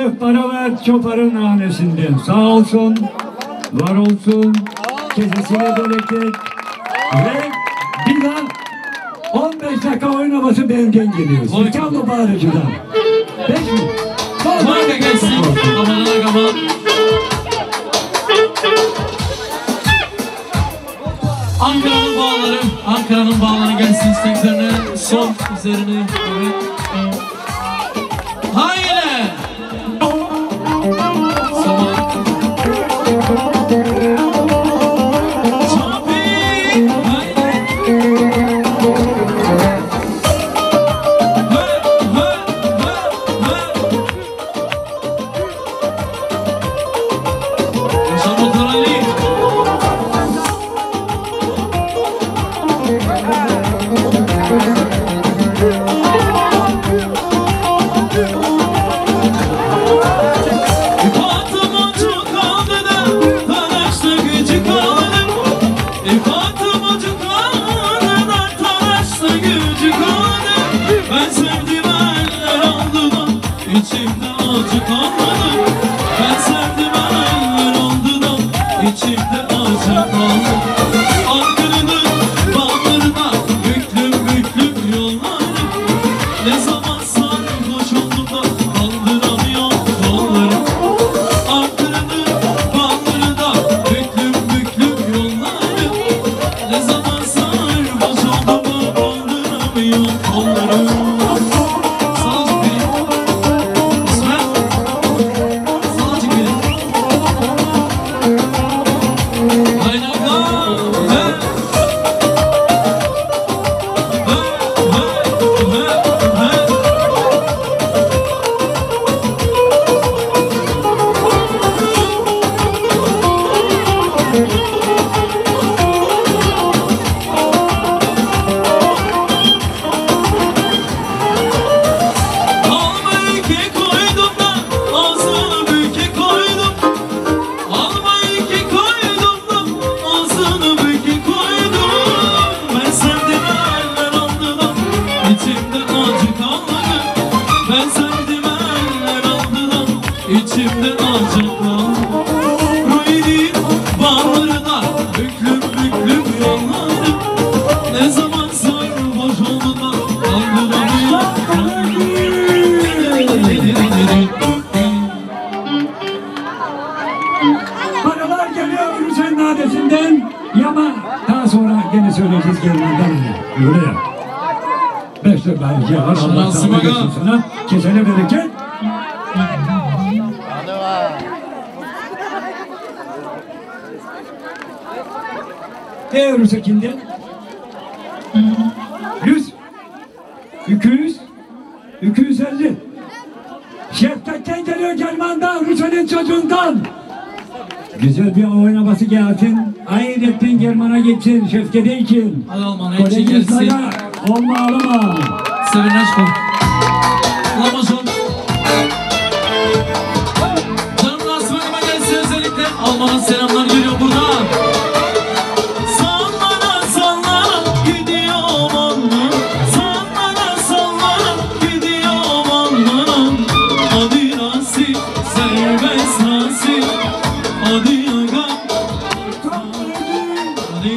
Yusuf Paraver Çopar'ın hanesinden. Sağ olsun, var olsun, kesesine bereket. Ve bir an on beş dakika oynaması benden geliyor. Sultan Mübarek'den. Beş mi? Marka gelsin. Kafalar kafa. Ankara'nın bağları, Ankara'nın bağları gelsin isteklerine. Sol üzerine. Evet. Haydi. Sabah. Çapik. Haydi. Kesene bereket. Değerli kimden? Yüz, iki yüz, iki yüz elli. Şefkat'ten geliyor German'dan, Rüçhan'ın çocuğundan. Güzel bir oynaması gelsin. Ayrettin German'a geçsin, Şefkat'e için. Hadi Alman'a için gelsin. Olma alama. Sevin aşkım. Ramazan. Canım Nasım'a gelsin özellikle. Alman'a selamlar geliyor buradan. Sallana sallana gidiyorum Alman. Sallana sallana gidiyorum Alman. Hadi nasip serbest nasip. Hadi aga. Hadi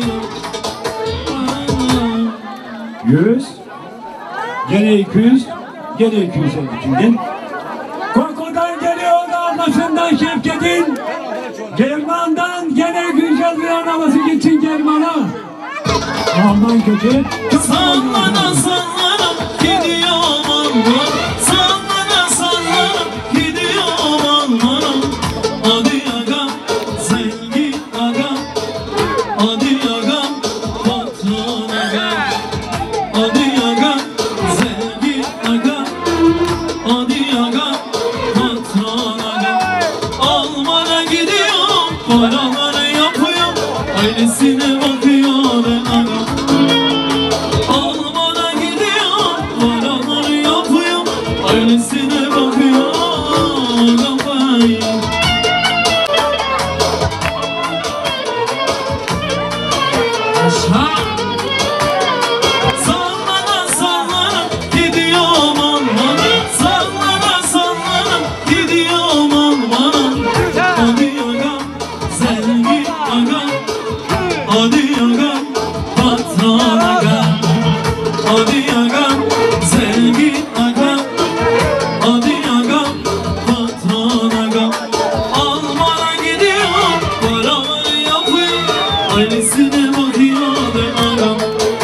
Yüz. Gene iki yüz. Gene iki yüz ellikinden. Koko'dan geliyor anlasından Şevket'in. German'dan gene güzel bir arabası gitsin German'a. Alman kötü. Sallana sallana gidiyorum Alman. Sallana sallana gidiyorum Alman. Hadi aga zengin aga. Hadi aga patron aga. Hadi aga zengin aga. Hadi aga patron aga. Alman'a gidiyor, paraları yapıyor, ailesine bakıyor aga. Alman'a gidiyor, paraları yapıyor, ailesine bakıyor kafayı. Aşağı. Sallana sallana gidiyorum Alman'a. Sallana sallana gidiyorum Hadi aga patron aga, hadi aga zengin aga, hadi aga patron aga. Almana gidiyor paraları yapıyor, ailesine bakıyordu agam.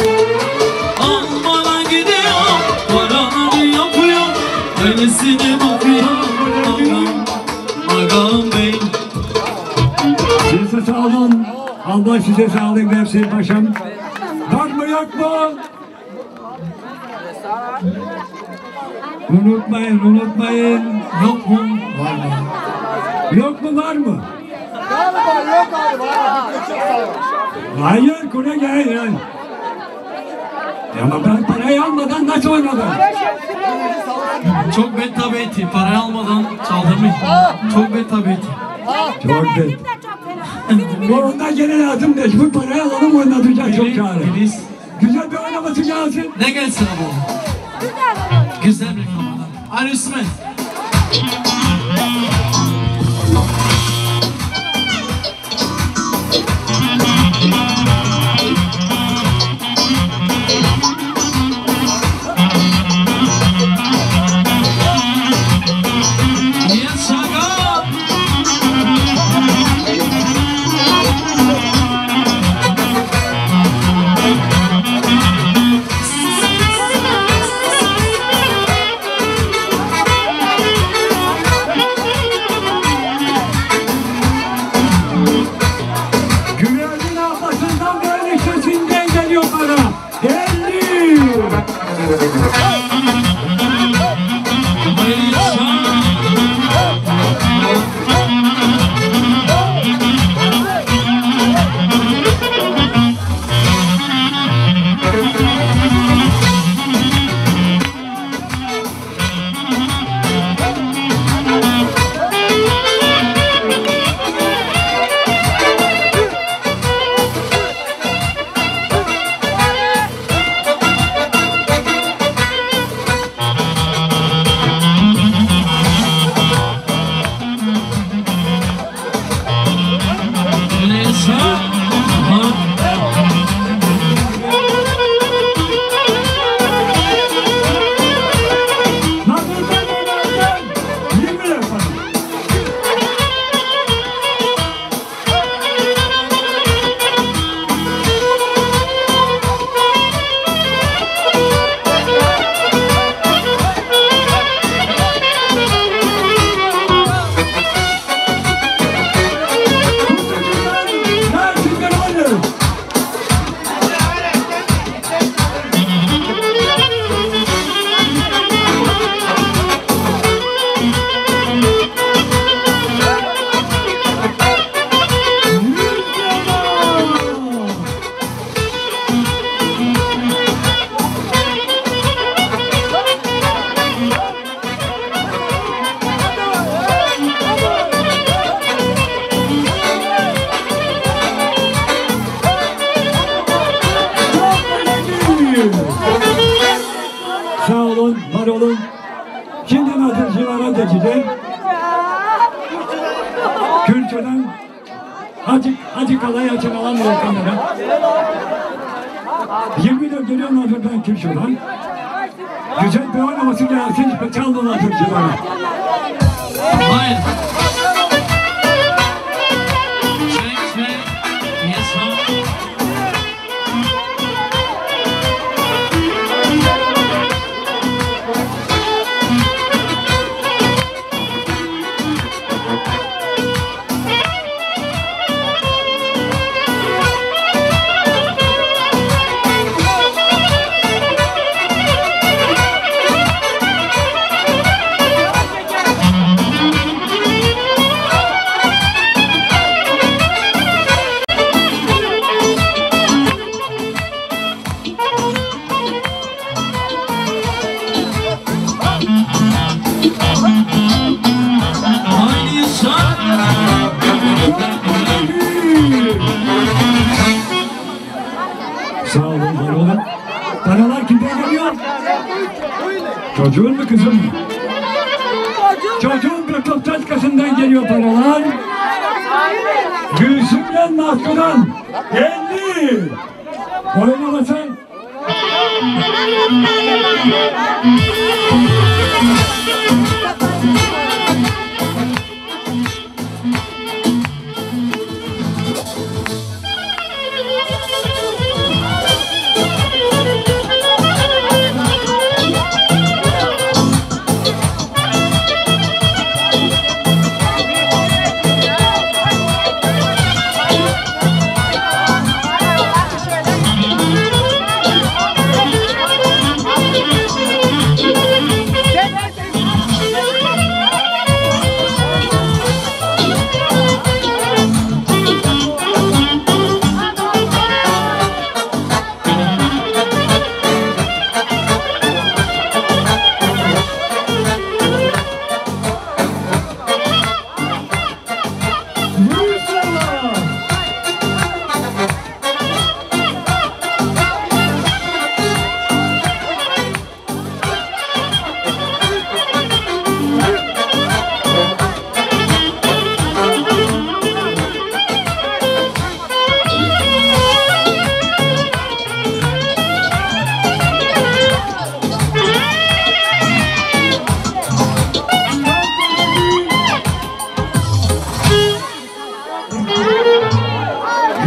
Almana gidiyor paraları yapıyor, ailesine bakıyor agam. Agam bey. Size sağ olun. Allah size sağlık versin paşam. Var mı yok mu? Unutmayın, unutmayın. Yok mu? Var mı? Yok mu, var mı? Galiba yok abi. Hayır, kule gel. gel. Ama ben parayı almadan nasıl oynadım? Çok beta beti, parayı almadan çaldırmayın. Çok beta beti. Çok bet. Bu ondan gene lazım değil. Bu parayı alalım, oynatacak çok çare. Filiz. Güzel bir oynaması gelsin. Ne gelsin bu? Güzel bir kafadan. Hadi üstüme. Yes, aga. Güvercin ablasından böyle sesinden geliyor para. elli. Nasıl ben oynarken yirmi yaparım. Mersin'den oynarım. Sağ olun, var olun. Şimdi natırcılara geçeceğim. Külçeden acık, acık alay açın alamıyor kamera. yirmi dört geliyor natırdan Külçeden. Güzel bir oynaması gelsin, çaldı natırcılara. Hayır. Çek çek. Yes, ha. Haydi yaşa. Sağ olun, var olun. Paralar kimden geliyor? Çocuğun mu, kızım mı? Çocuğun Kırklıktaşkasından geliyor paralar. Gülsüm'den Mahku'dan elli.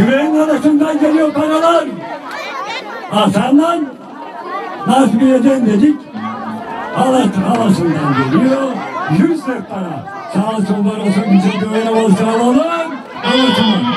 Küreğin arasından geliyor paralar. Hasan'dan Nazmiye'den dedik. Halatın havasından geliyor. Yüz lira para. Sağ olsun var olsun bize güvene olsa alalım. Halatını.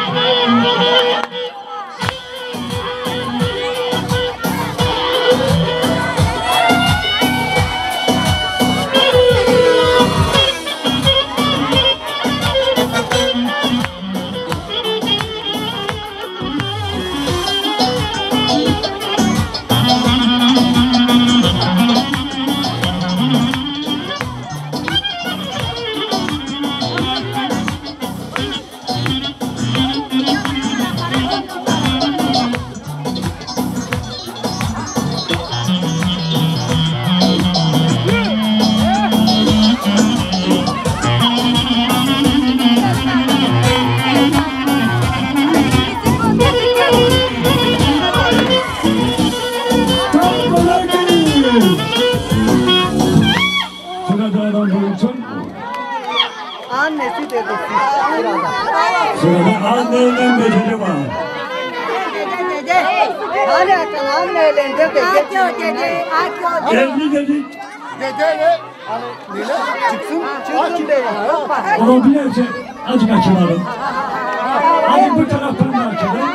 Annesi dedi sırada. Sırada anneyle beceri var. Dede dede. Hani atan anneyle dede. Akıyor dede. Akıyor. Evli dedik. Dede hani Nile çıksın çıksın dedi. Ama bilerse azıcık açılalım. Azıcık bu taraftan da açalım.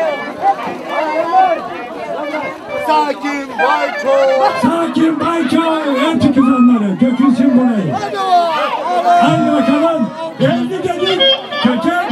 Sakin Bayço. Sakin Bayço. Hepsi kızanları. Gökülsün burayı. Hadi bakalım. Geldi dedik. Köçek.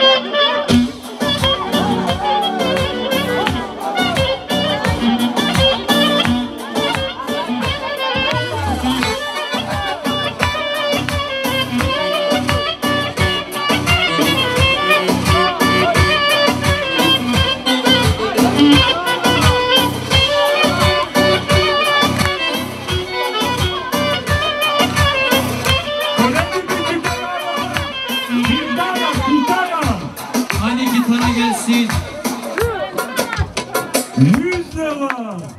Hani gitarı gelsin. Yüz lira.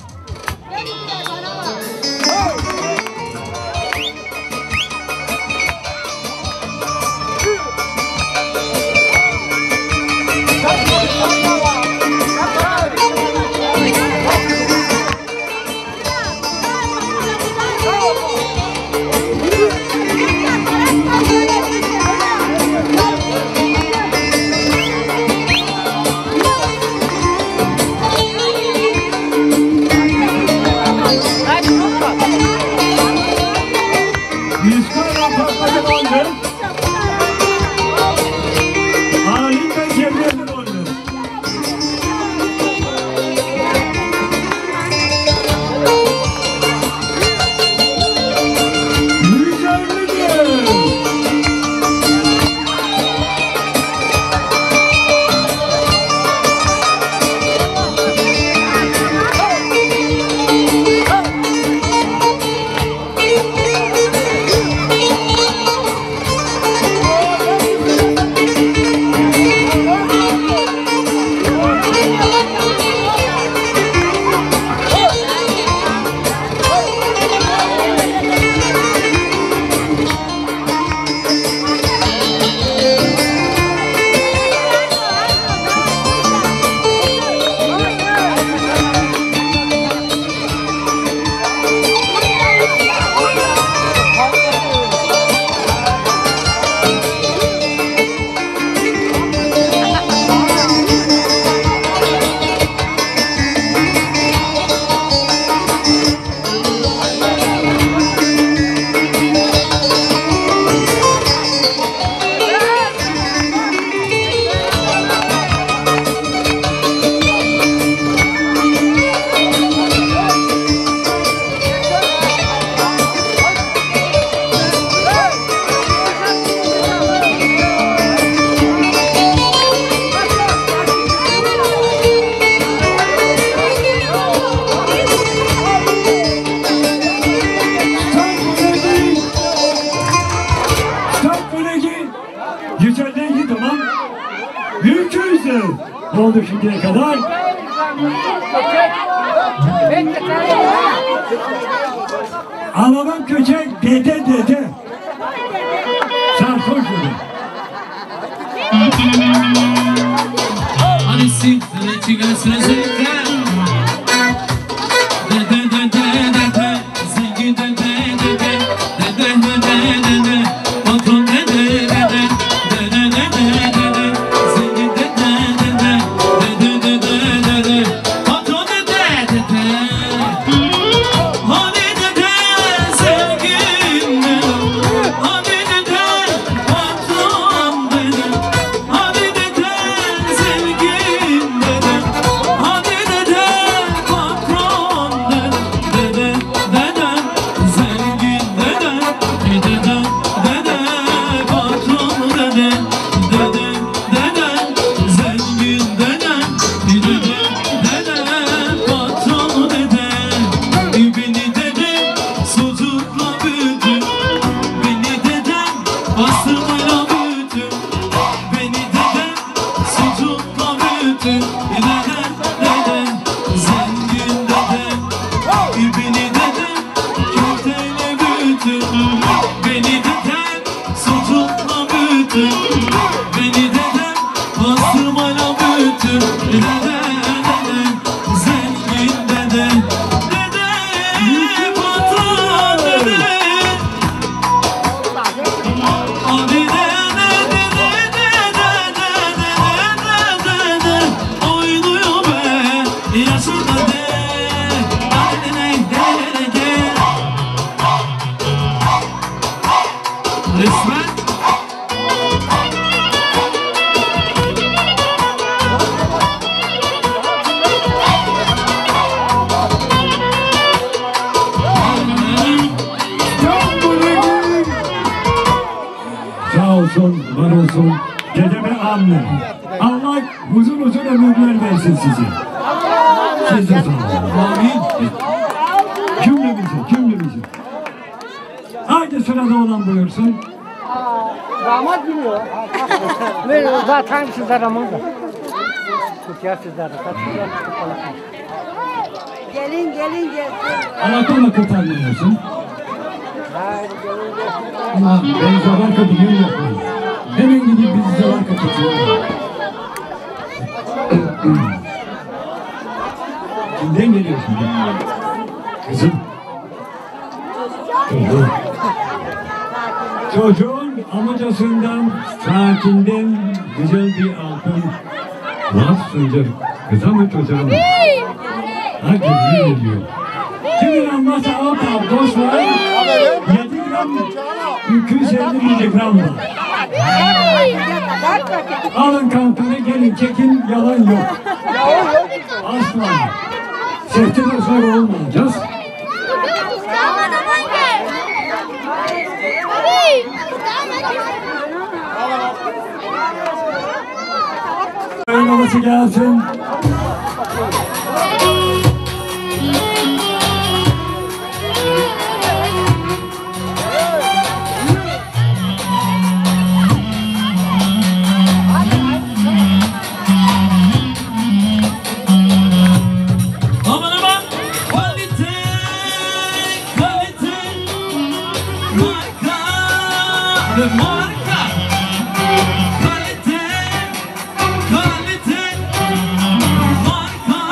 Oldu şimdiye kadar. Ağlamak köçek dede dede. Sarhoş dedi. Tanesi Reçiga sözlükte Dede dede dede Zengin dede dede Dede dede dede Patron dede dede Dede dede dede Zengin dede dede Dede dede dede Patron dede dede Hadi dede zengin dede Hadi dede patron dede Hadi dede zengin dede Hadi dede patron dede Dede dede zengin dede Dede dede patron dede Dede dede zengin dede Dede dede patron dede Beni dedem sucukla büyüdü Beni dedem bastırmayla büyüdü Beni dedem sucukla büyüdü Dedem dedem zengin dedem Beni dedem köfteyle büyüdü Beni dedem sucukla büyüdü Beni dedem bastırmayla büyüdü Dedem dedem zengin dedem Dede patron dede Hadi dede dede dede dede dede dede Oynuyor be yaşın dede Hadi dede dede dede Resmen Sağ olsun, var olsun. Dedeme anne. Allah uzun uzun ömürler versin size. Siz de sağ olun. Amin. Cümlemize, cümlemize. Haydi sırada olan buyursun. Damat biliyor. Böyle zaten sizler ama da. Kutuya sizler. Gelin gelin gelin. Anlatımla kurtarmıyorsun. Ama ben zaman kapatıyor yapmayın. Hemen gidip biz zaman kapatıyoruz. Kimden geliyorsun? Kızım. Çocuğun. Çocuğun amcasından, sakinden güzel bir altın laf söyleyecek. Kıza mı çocuğa mı? Ha gibi ediyor. Kimin anlasa o kadar dost var. yedi gram, iki yüz elli miligram var. Alın kantını gelin çekin, yalan yok. Asla. Sehtine sonra olmayacağız. Oynaması gelsin. Aman aman kalite kalite marka ve marka kalite kalite marka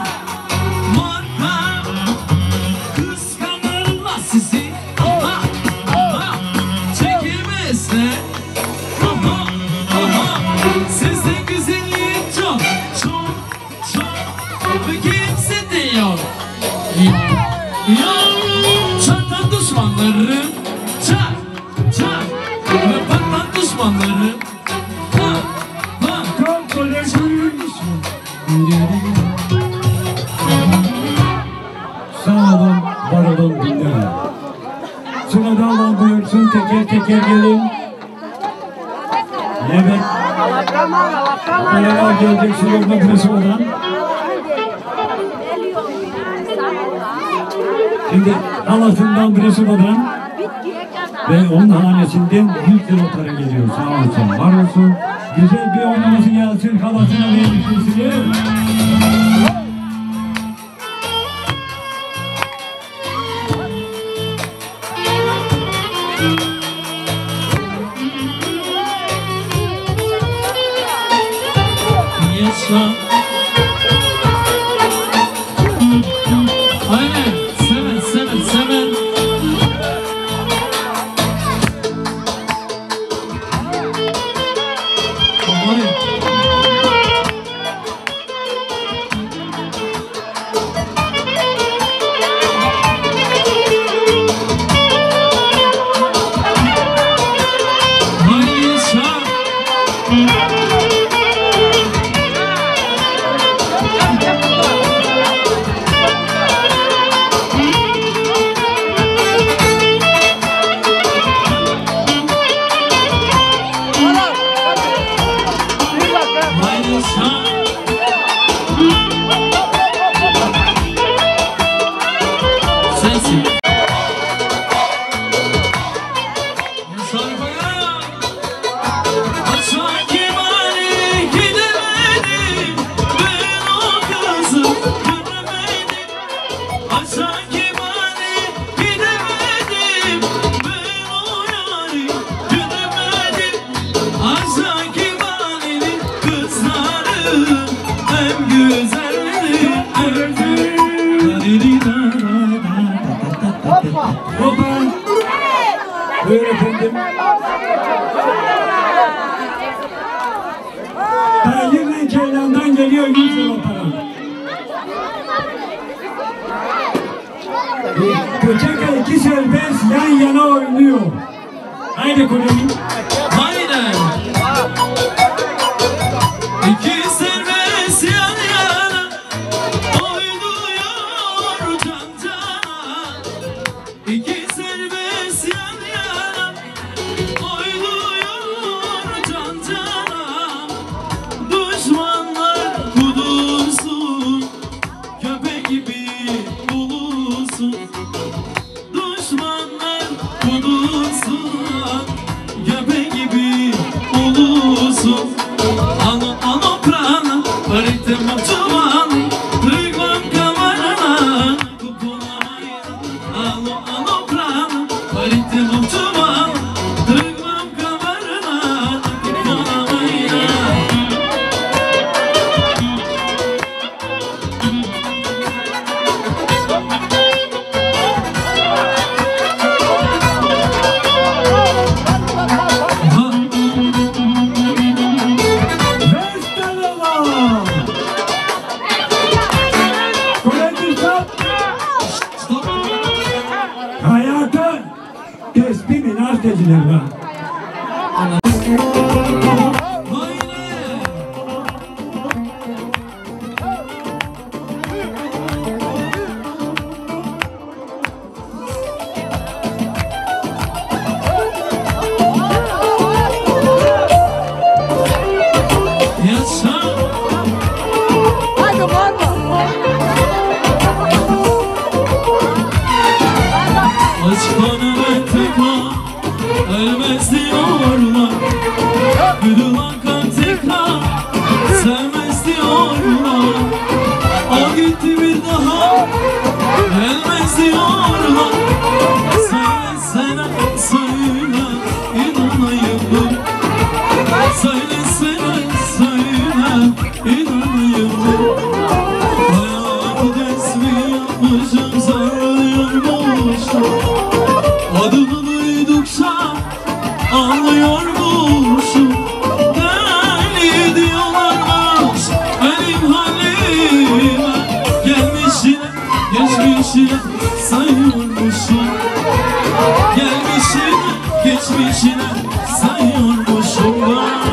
marka kıskanırlar sizi aha aha çekilmezse aha aha sizin güzelliğin çok çok çok ve kimse de yok yok çatan düşmanları çak çak ve patlan düşmanları ha ha Çok böyle gülmüş. Sağ olun, var olun, dinleyin. Sırada olan buyursun, teker teker gelin. Evet. Neler gelecek sürüyor makinesi olan. Şimdi halasından Bresu'dan ve onun hanesinden yüz lira para geliyor. Sağ olsun, var olsun. Güzel bir oynaması gelsin, halasına vermişsiniz. yaşa Aynen, seven, seven, seven. Vay. Vay yaşa. Vay yaşa. Sensin. Yaşar bayağı. Sanki bari gidemedim, ben o kızı göremedim. Sanki bari gidemedim, ben o yari göremedim. Sanki bari kızları hem güzelleri hem güzelleri. Hoppa. Buyur efendim. Tayyip'in Ceylan'dan geliyor yüz lira para. Köçek'e iki serbest yan yana oynuyor. Haydi kulübüm. Aynen. İki serbest yan yana oynuyor can cana. İki serbest yan yana oynuyor can cana. Düşmanlar kudursun, köpek gibi ulusun. Düşmanlar kudursun, köpek gibi ulusun. Ano ano prana, baritem mutluman, duyguam kamarana, kupulamayın. Ano ano prana, baritem mutluman, duyguam kamarana, kupulamayın. Vestelala. Kulübüm hayata tesbih minaj dediler var. Yaşa. Aç kanı tıkla, ölmez diyorlar. Kırılan kan tıkla, sevmez diyorlar. O gitti bir daha, gelmez diyorlar. Söylesene, söyle, inanayım mı? Söylesene, söyle, inanayım mı? Hayatı tesbih yapmışım, sarılıyormuşum. Adını duydukça anlıyormuşum. Deli diyorlarmış benim halime. Gelmişine, geçmişine sayıyormuşum. Gelmişine, geçmişine sayıyormuşum ben.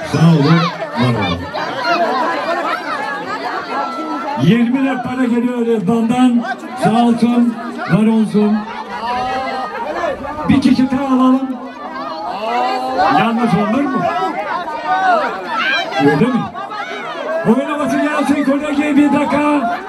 Sağ olun, var olun. yirmi lira para geliyor Rıdvan'dan. Sağ olsun, var olsun. Bir kişi daha alalım. Yalnız olur mu? Öyle mi? Oynaması gelsin kolegi bir dakika.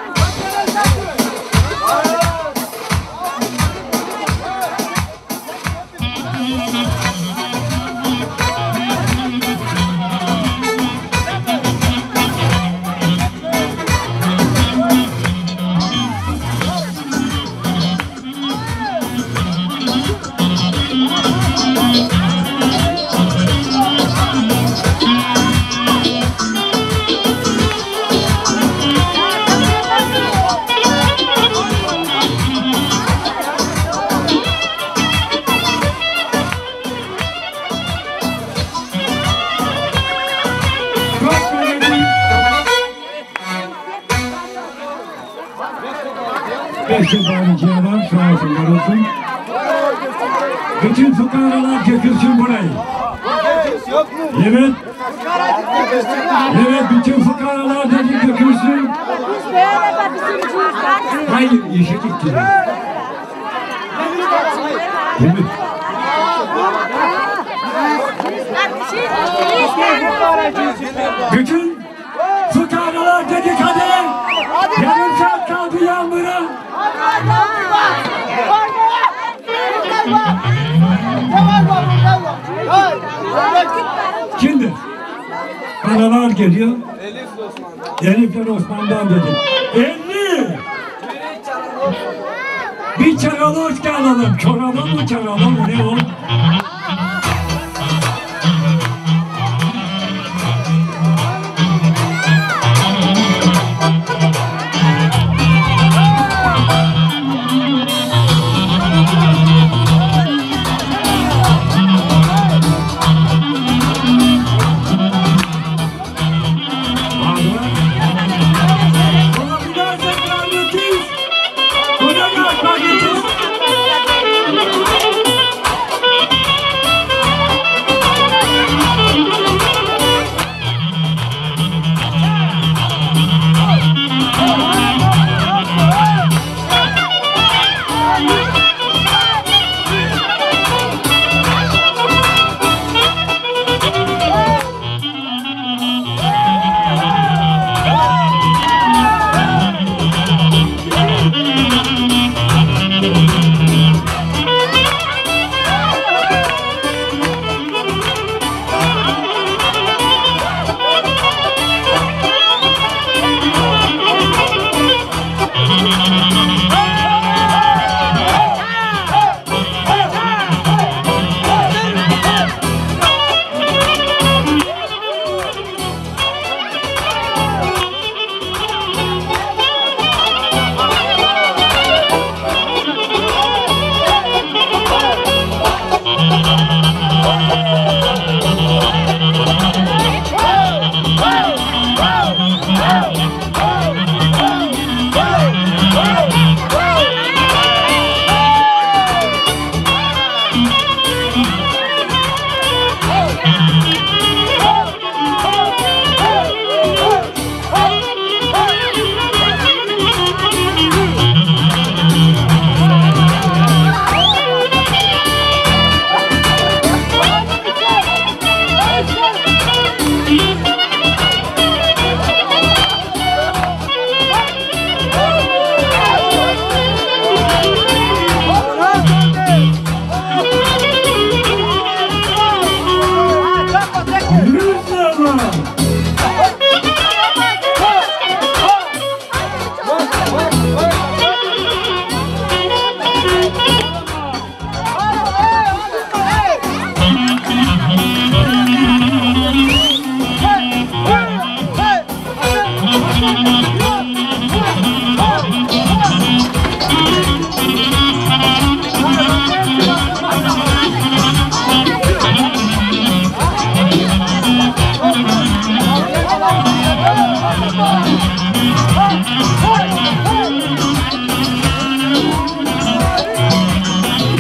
Beş yıl daireciye var, sağ olsunlar olsun. Bütün fukaralar götürsün burayı. Evet. Evet, bütün fukaralar dedi götürsün. Hayır, işe gittiler. Değil mi? Bütün fukaralar dedik hadi. Yarım saat kaldı yağmura. Şimdi paralar geliyor. Elifler Osman'dan dedi. elli. Bir çaraloş alalım. Çoraba mı çoraba mı ne o?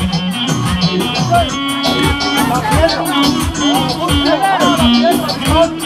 Hey!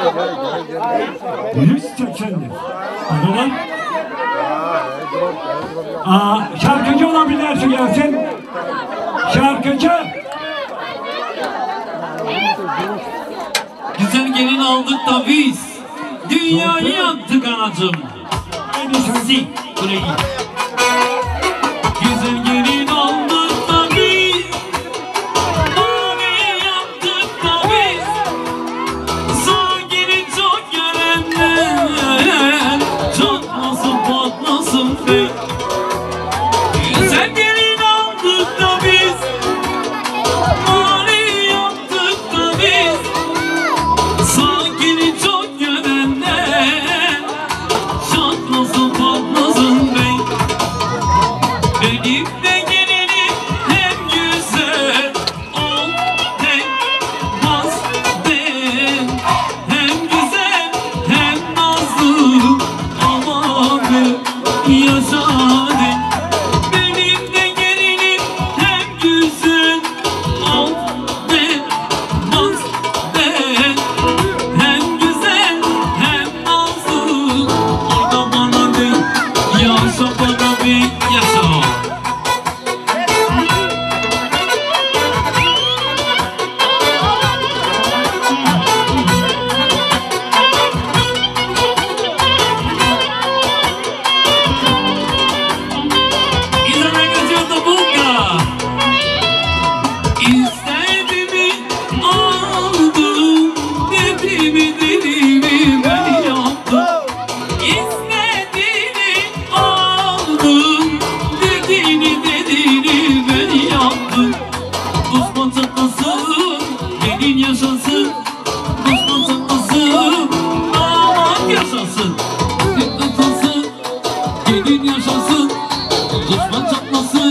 yüz seksendir. Anladın? Aa, şarkıcı olabilirsin gelsin. Şarkıcı. Güzel gelin aldık da biz dünyayı yaktık anacığım. Si, buraya git. Güzel gelin aldık da biz dünyayı yaktık da biz. Sağ gelin çok görenler çatlasın patlasın fey. Güzel gelin aldık da biz dünyayı yaktık da biz. Sankini çok görenler çatlasın patlasın bey. Benim de gelinim hem güzel ol hem mazlum, hem güzel hem nazlı aman yaşa de. Benim de gelinim hem güzel ol hem mazlum, hem güzel hem nazlı. Orada bana de yaşa, bana bir yaşa. İzleme gözüyordu bunga. İstediğimi aldım, dediğimi dediğimi ben yaptım. İstediğini aldım, dediğini dediğini ben yaptım. Düşman çatlasın, gelin yaşasın. Düşman çatlasın, aman yaşasın. Çatlasın, gelin yaşasın. Düşman çatlasın.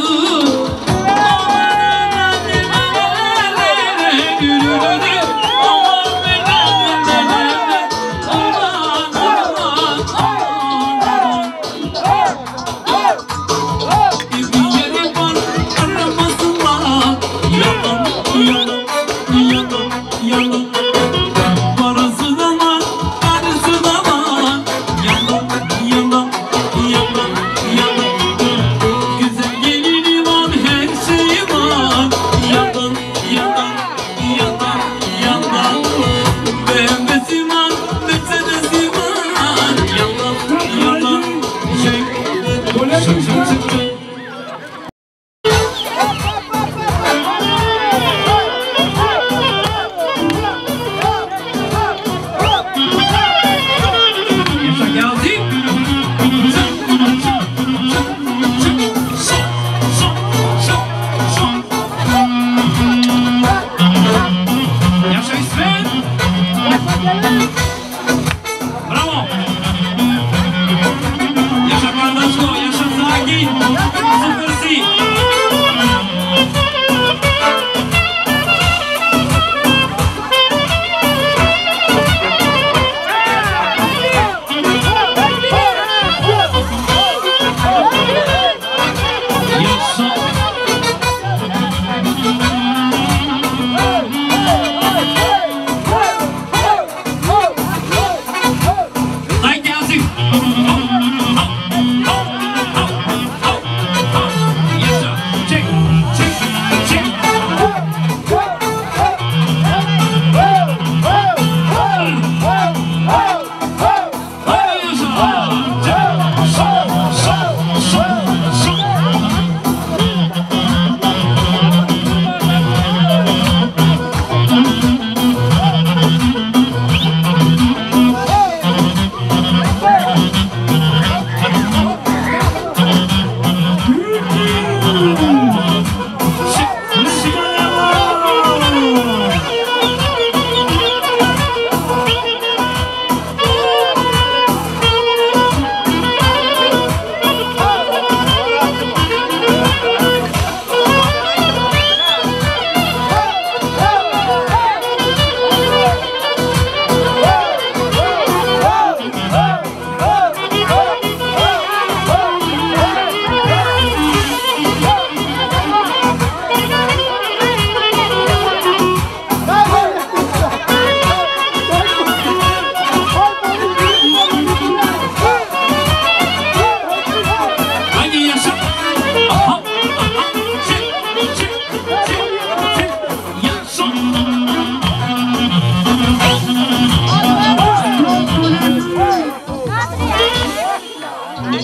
Güzel gelinim var, her şeyi var. Yalan, yalan, yalan, yalan. Beğenmesi var, meselesi var. Yalan, yalan, şey, şey, şey, şey, şey. Yaşa geldi. Yaşa İsmet. Bravo. Yaşa Kardaşko, yaşa Zagin. Süpersin. Yaşa.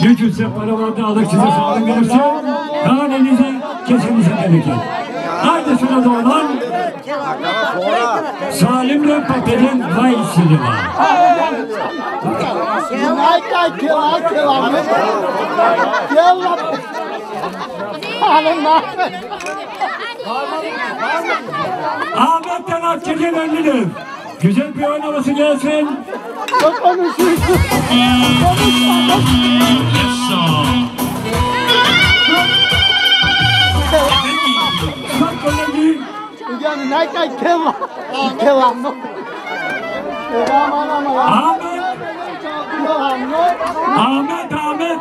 Mümkünse paralarda alır size sağlık gelirse, hanenize, kesinize bereket. Haydi sırada olan Salim'le Papel'in Vay Sinema. Ahmet'ten Akçe'nin önlüdür. Güzel bir oynaması gelsin. Çok konuşuyorsun. Bak kolegi. Yani ne kadar keva. Keva mı? Ahmet. Ahmet, Ahmet.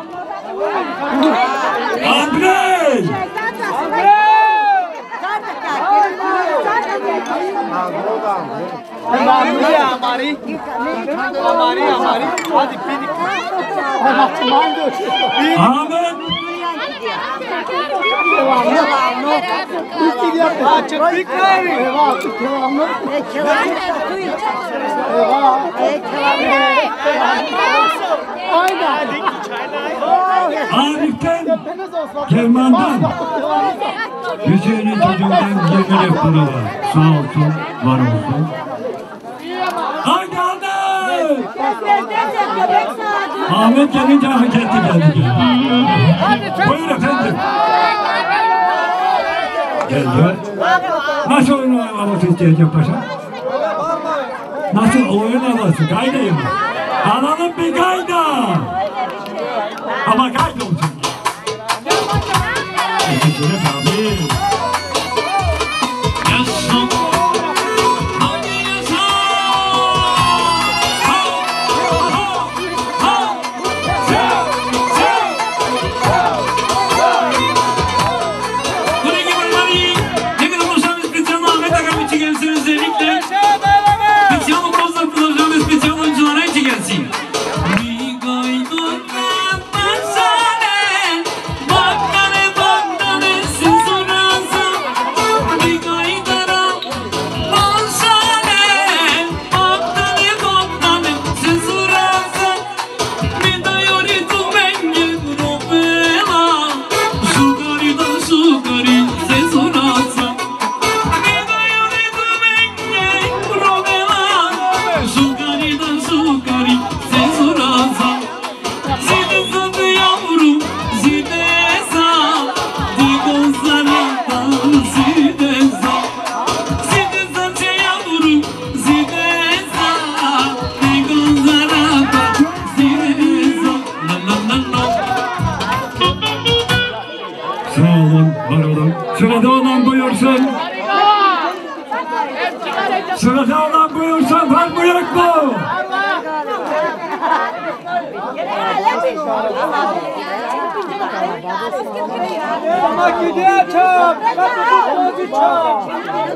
Andrei. हमारी हमारी हमारी हमारी आज पीनी हम मान दो Ahmet. इसकी भी आज पिक नहीं है वाह खिलाना Arif'ten, Kerman'dan, Hüseyin'in çocuğundan yirmi lira para var. Sağ olsun, var olsun. Haydi Ahmet! Ahmet gelince hak etti geldi geldi. Buyur efendim. Geliyor. Nasıl oyun havası isteyecek paşa? Nasıl oyun havası? Kaydayım. Alalım bir kayda. Ama kayda olsun. Teşekkür ederim. Sırada olan buyursun. Sırada olan buyursun. Var mı yok mu? Ama gidiyor çok. Hadi çok.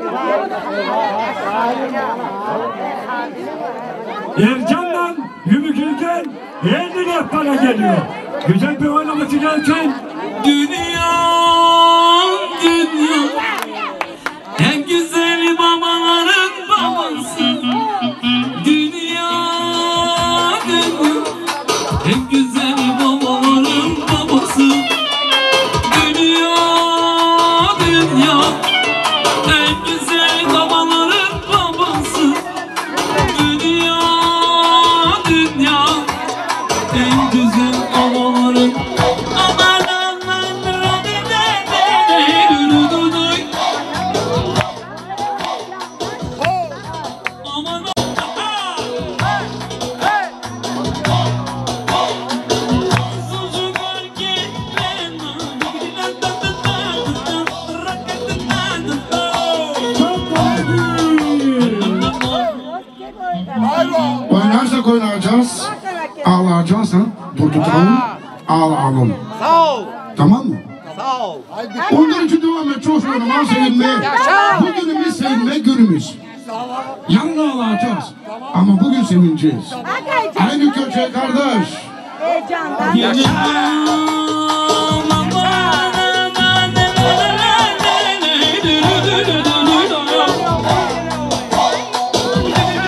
Ercan'dan Yümükül'den elli lira para geliyor. Güzel bir oynaması gelsin. Dünya, dünya, en güzel babaların babası. Dünya, dünya, en güzel babaların babası. Dünya, dünya, en güzel babaların babası. Dünya, dünya, en güzel babaların aman. Oynarsak oynayacağız, ağlayacağız ha, durdutalım, ağlayalım. Sağ ol. Tamam mı? Sağ ol. Ondan için devam et, çok oynama, sevinme. Bugünümüz sevinme günümüz. Yarın ağlayacağız ama bugün sevineceğiz. Aynı köşe kardeş.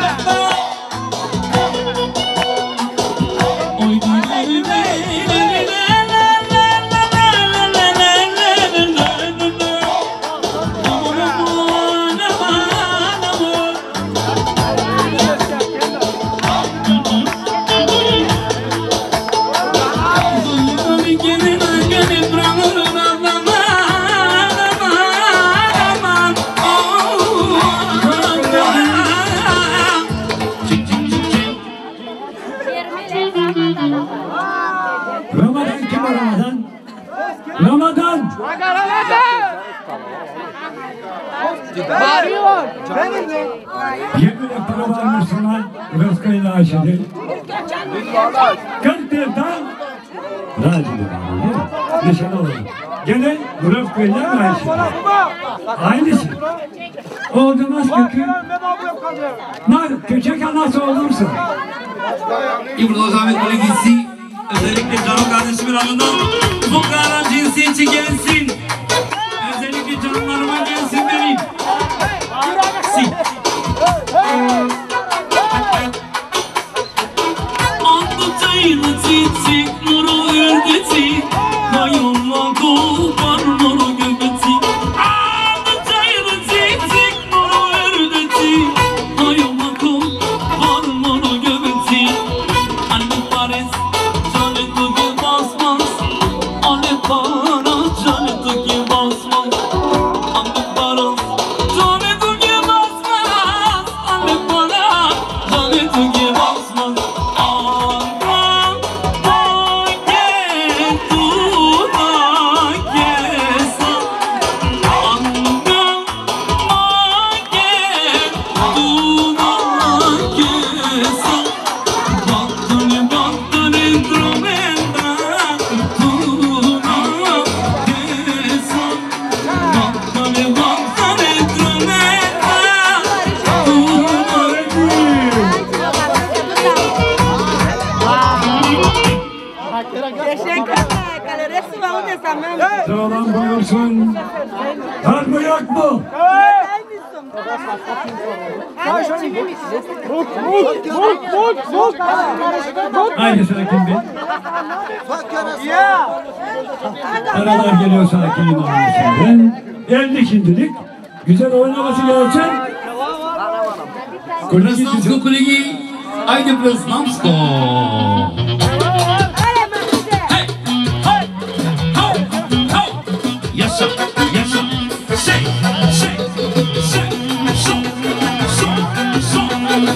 Oy yirmi lira para varmış sana Rızkı ile Ayşe'de. kırk liradan Razi de var. Nişan olur. Gene Rızkı ile Ayşe'de. Aynısı. Olmaz kökü. Nar köçek anası olursun. İbrahim Zahmet böyle gitsin. Özellikle canım kardeşimin adından bu kadar cinsiyetçi gelsin. Özellikle canlarıma gelsin benim. Si. Andı çayını çiçek nuru ördeti. Hayonla doğar nuru göbeti. Andı çayını çiçek nuru ördeti. Hayonla doğar nuru göbeti. Anne pares canı tuki basmaz. Anne para canı tuki basmaz. Anne para canı tuki basmaz. Anne para canı tuki basmaz. Andan paket tuna kesa. Andan paket tuna kesa. Battani battani tromenda tuna kesa. Battani battani tromenda Sağlam buyursun. Var mı yok mu? Haydi sakin bir. Paralar geliyor sakin olmasından. elli şimdilik. Güzel oynaması gereken. Krasnamsko kolegi. Ajde Krasnamsko. Hey, hey, ho, ho. Yaşa, yaşa. Şey, şey, şey. Şo, şo, şo.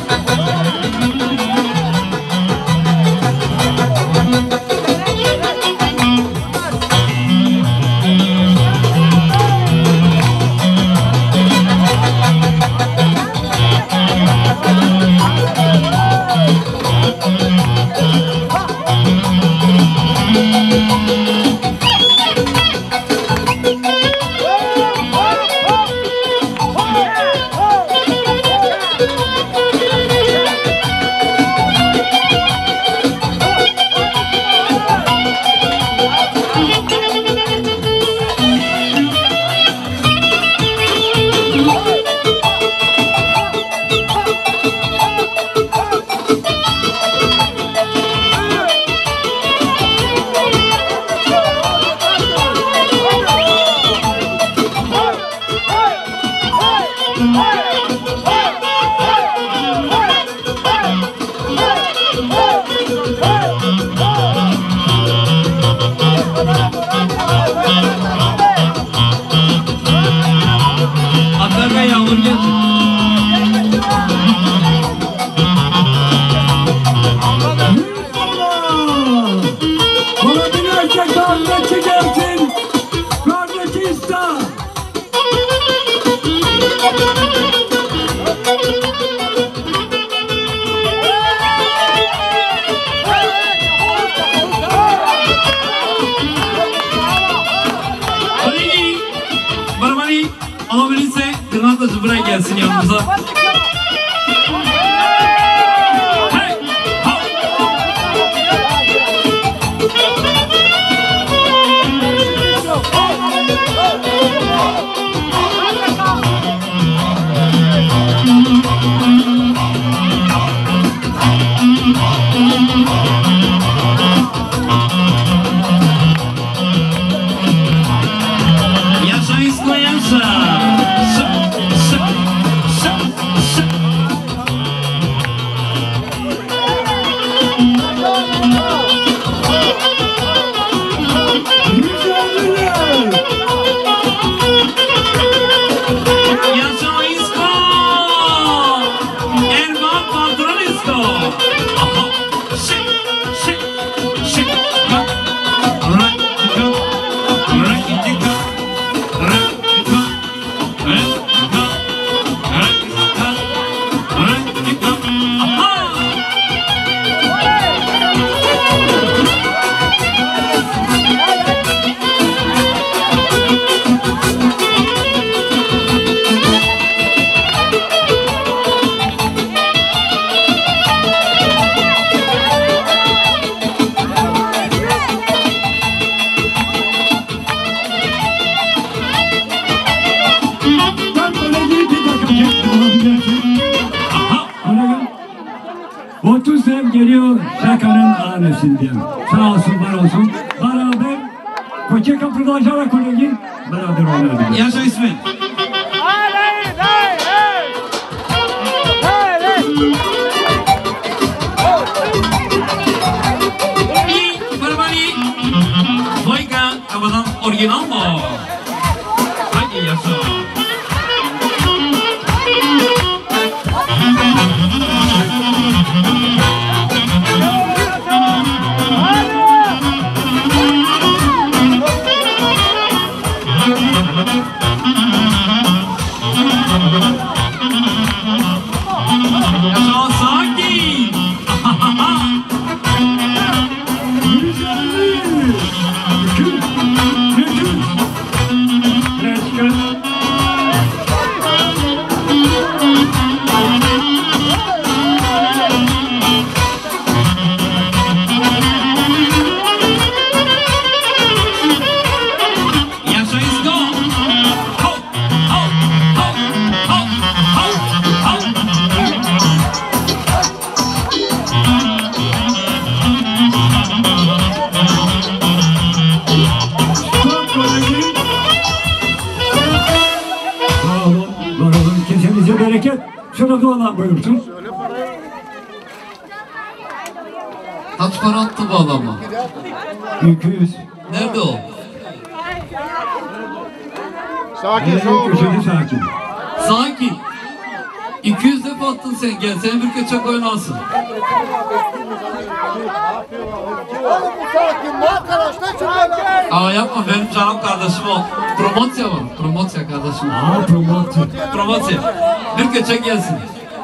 Atlarına yağmur geldi. Bana bir erkek kardeşi gelsin. Kardeşi ista. Kolegi, Barmani alabilirse Granatası buraya gelsin yanımıza. Hey, ho. Yaşa İsko yaşa. Şa, şa, şa, otuz ev geliyor şakanın hanesinden. Sağ olsun, var olsun. Beraber Koçe Kapı'da aşağı kolegi beraber oynadık. Yaşa İsmet. Kafadan orijinal mı? Haydi yaşa. Yaşa sakin. Bereket, şurada olan buyursun. Kaç para attı bu adama? iki yüz. Nerede o? Sakin, köşede sakin. Sakin. iki yüz defa attın sen, gel seni bir köçek oynasın. Aa yapma, benim canım kardeşim o. Promosya var, promosya kardeşim. Aa promosya. Promosya. Bir köçek gelsin.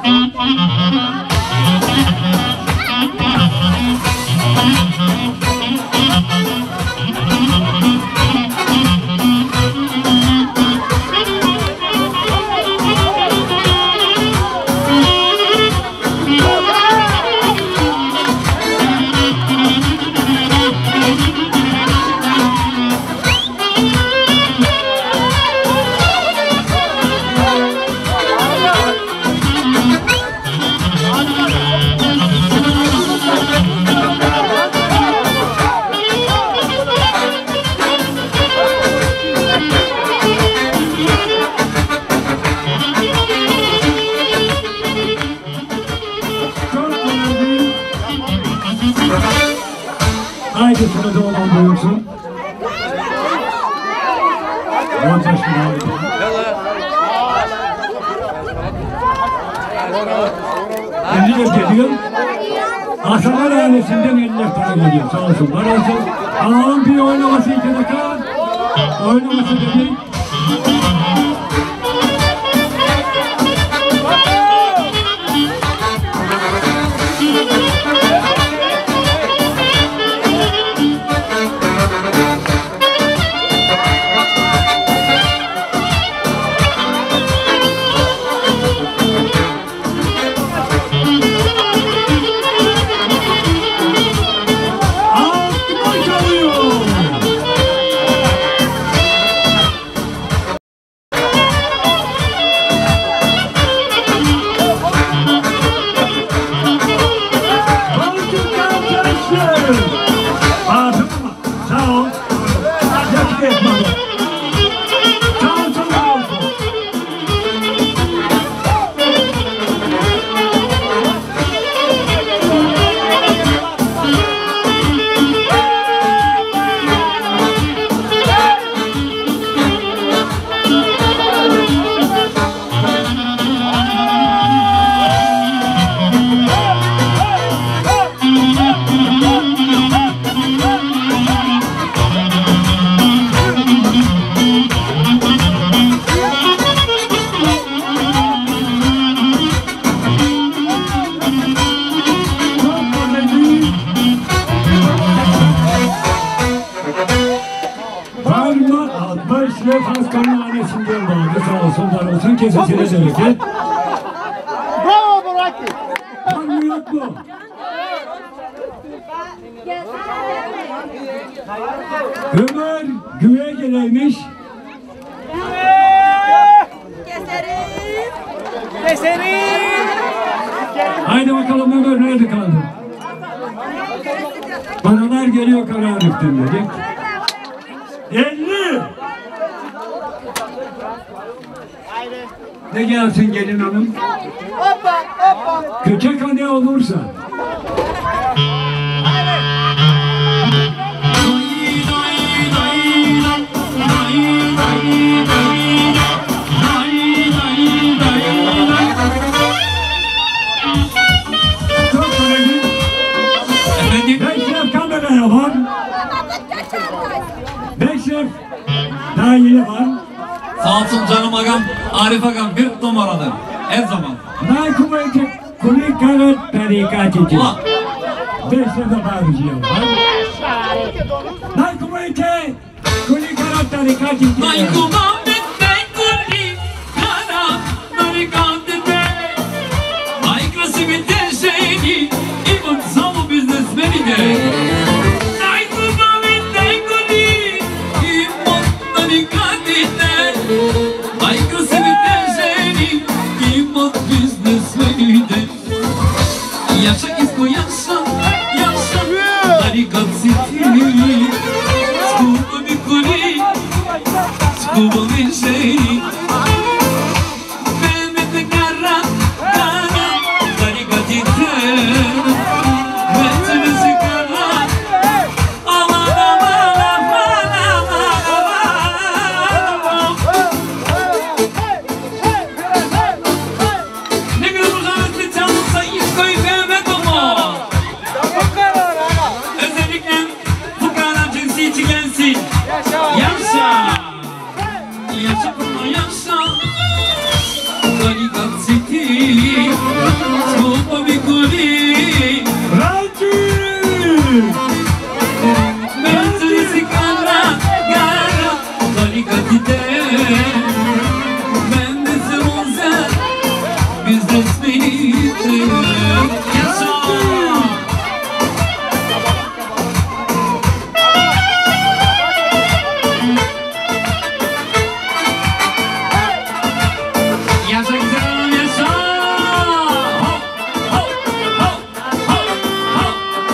Haydi sırada olan buyursun. on beş bin aldı. elli lira geliyor. Hasanlar ailesinden elli lira para geliyor. Sağ olsun, var olsun. Ağam bir oynaması iki dakika. Oynaması dedik. Haskanın annesinden bağlı, sağ olsun, var olsun, kesesine bereket. Bravo Burak'ı. Var mı yok mu? Ömer güve geleymiş. Keseriz. Keseriz. Haydi bakalım Ömer nerede kaldı? Paralar geliyor Kararlık'tan dedik. elli. Ne gelsin gelin hanım? Hoppa hoppa. Köçek ne olursa. Beşref kameraya var. Beşref daha yeni var. Sağ olsun canım agam, Arif agam bir numaradır. Her zaman. Nay kuvveti kulik karat tarikat için. Beşref'e bağırıcıya var. Nay kuvveti kulik karat tarikat için. Nay kuvvet nay kulik karat tarikat için. Nay krasivite şeydi, İbn Samu biznesmeni de. Nay kuvvet nay kulik İbn tarikat için. Nay krasivite şeydi, İbn biznesmeni de. Yaşa isko yaşa, yaşa tarikat siti. Skuba bir kulik, skuba bir şey. Mehmet kara, kara tarikat için. Metimizi kara. Aman aman aman aman aman. Ne kadar uzanız bir çalsa iskoyu Mehmet ama. Özellikle fukara cinsi için gelsin. Yaşa. Yaşa kuma yaşa. Tarikat siti. Skuba bir kulik. Metimizi kara, kara tarikat için. Mendesi olsa biznesmeni de. Yaşa. Yaşa güzel yaşa. Hop hop hop hop hop.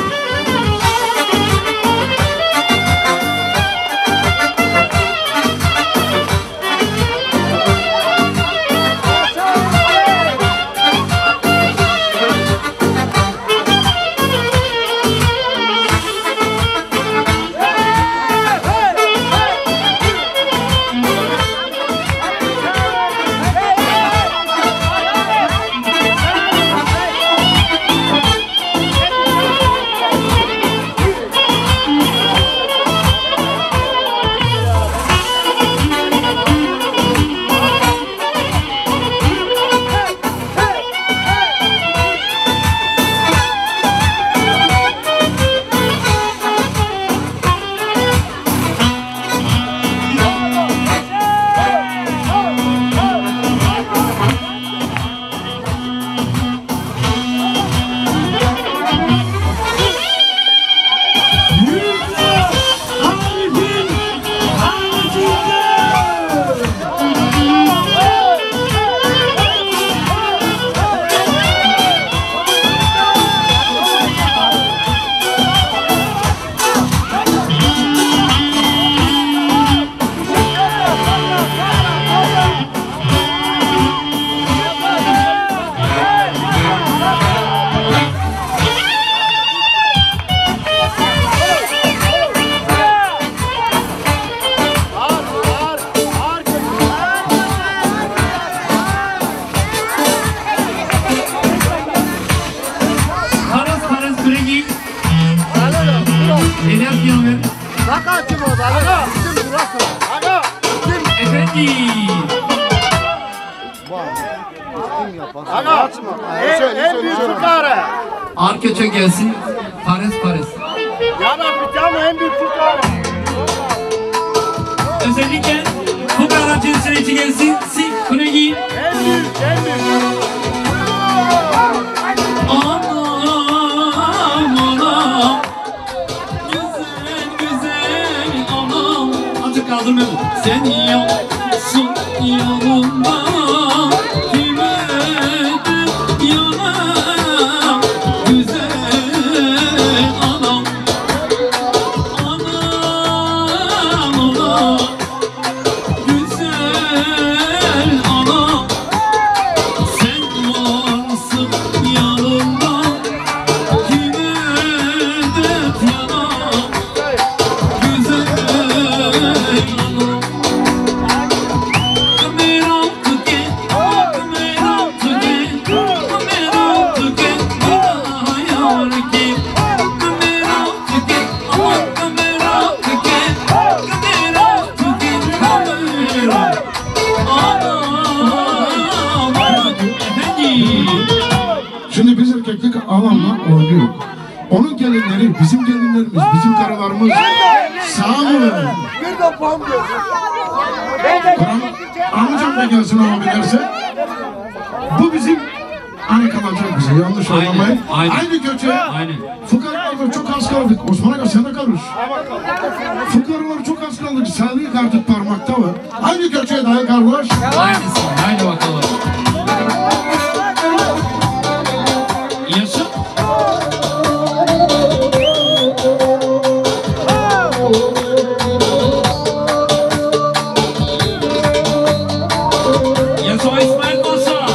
Paras paras kuregi. Neler yapıyor? Baka kim o da? Aga. Kim burası? Aga. Kim? Efendim. Aga. En, en büyük fukara. Arkeç'e gelsin. Pares pares. Yana bir tane en büyük fukara. Özellikle fukara cinsleri için gelsin. Si kuregi. En büyük, en büyük. Anam anam. Güzel güzel anam. Azıcık kaldırma bu. Sen yoksun yanımda. Kime de yanar Halk gelinleri, bizim gelinlerimiz, bizim karılarımız sağ olun. Bir de pam diyorsun. Amcam da gelsin ama bilerse. Bu bizim hani kalacak bize, yanlış anlamayın. Aynen. Aynı göçe. Aynen. Fukaralarda çok az kaldık. Osman Aga sen de karış. Fukaralar çok az kaldık. Sağlığı artık parmakta var. Aynı göçe dahi kardeş. Aynısı. Haydi bakalım. Yaşa. Yaşa İsmail Paşa.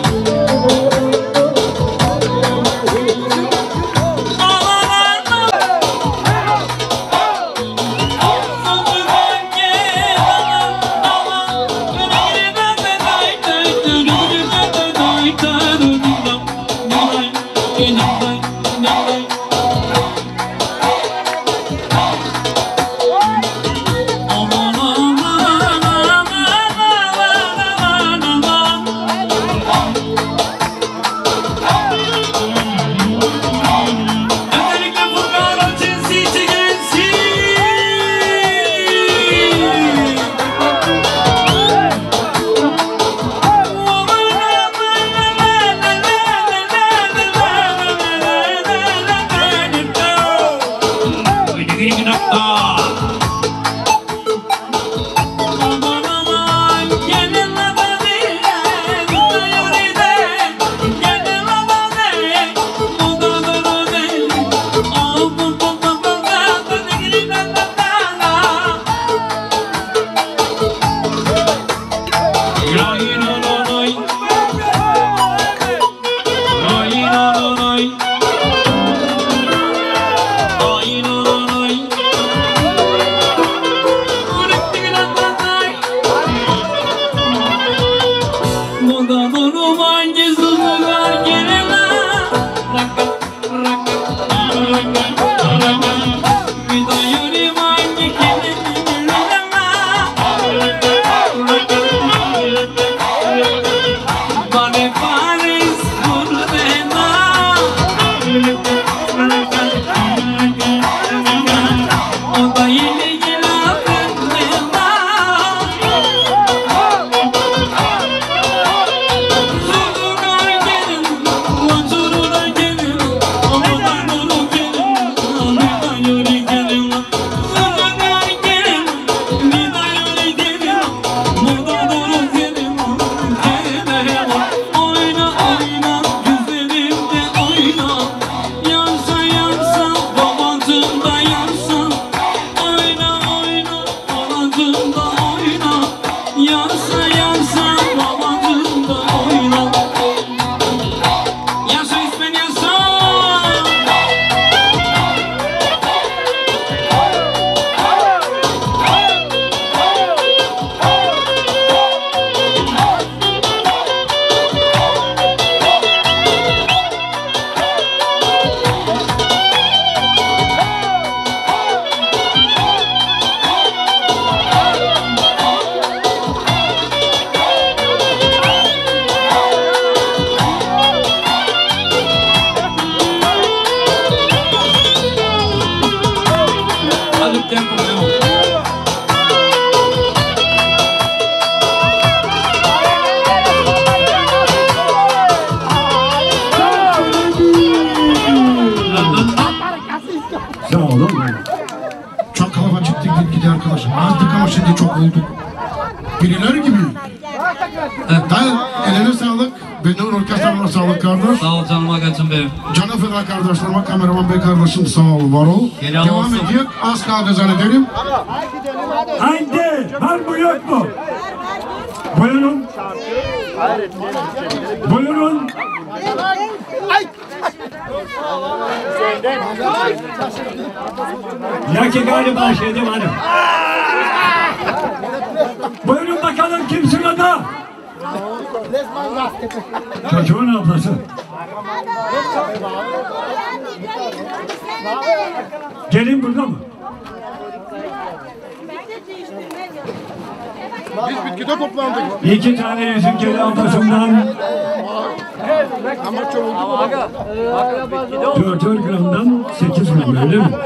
Birileri gibi. Daha eline sağlık. Benim orkestrama sağlık kardeş. Sağ ol canım agacım benim. Canım feda kardeşlerime, kameraman bey kardeşim sağ ol, var ol. Geri Devam ediyor. Az kaldı zannederim. Haydi, var mı yok mu? Buyurun. Buyurun. Ya ki galiba şeydim hanım. Buyurun bakalım kim sırada? Çocuğun ablası. Gelin burada mı? Biz bitkide toplandık. İki tane yüzünceli ablasından dörtör gramdan sekiz gram öyle mi?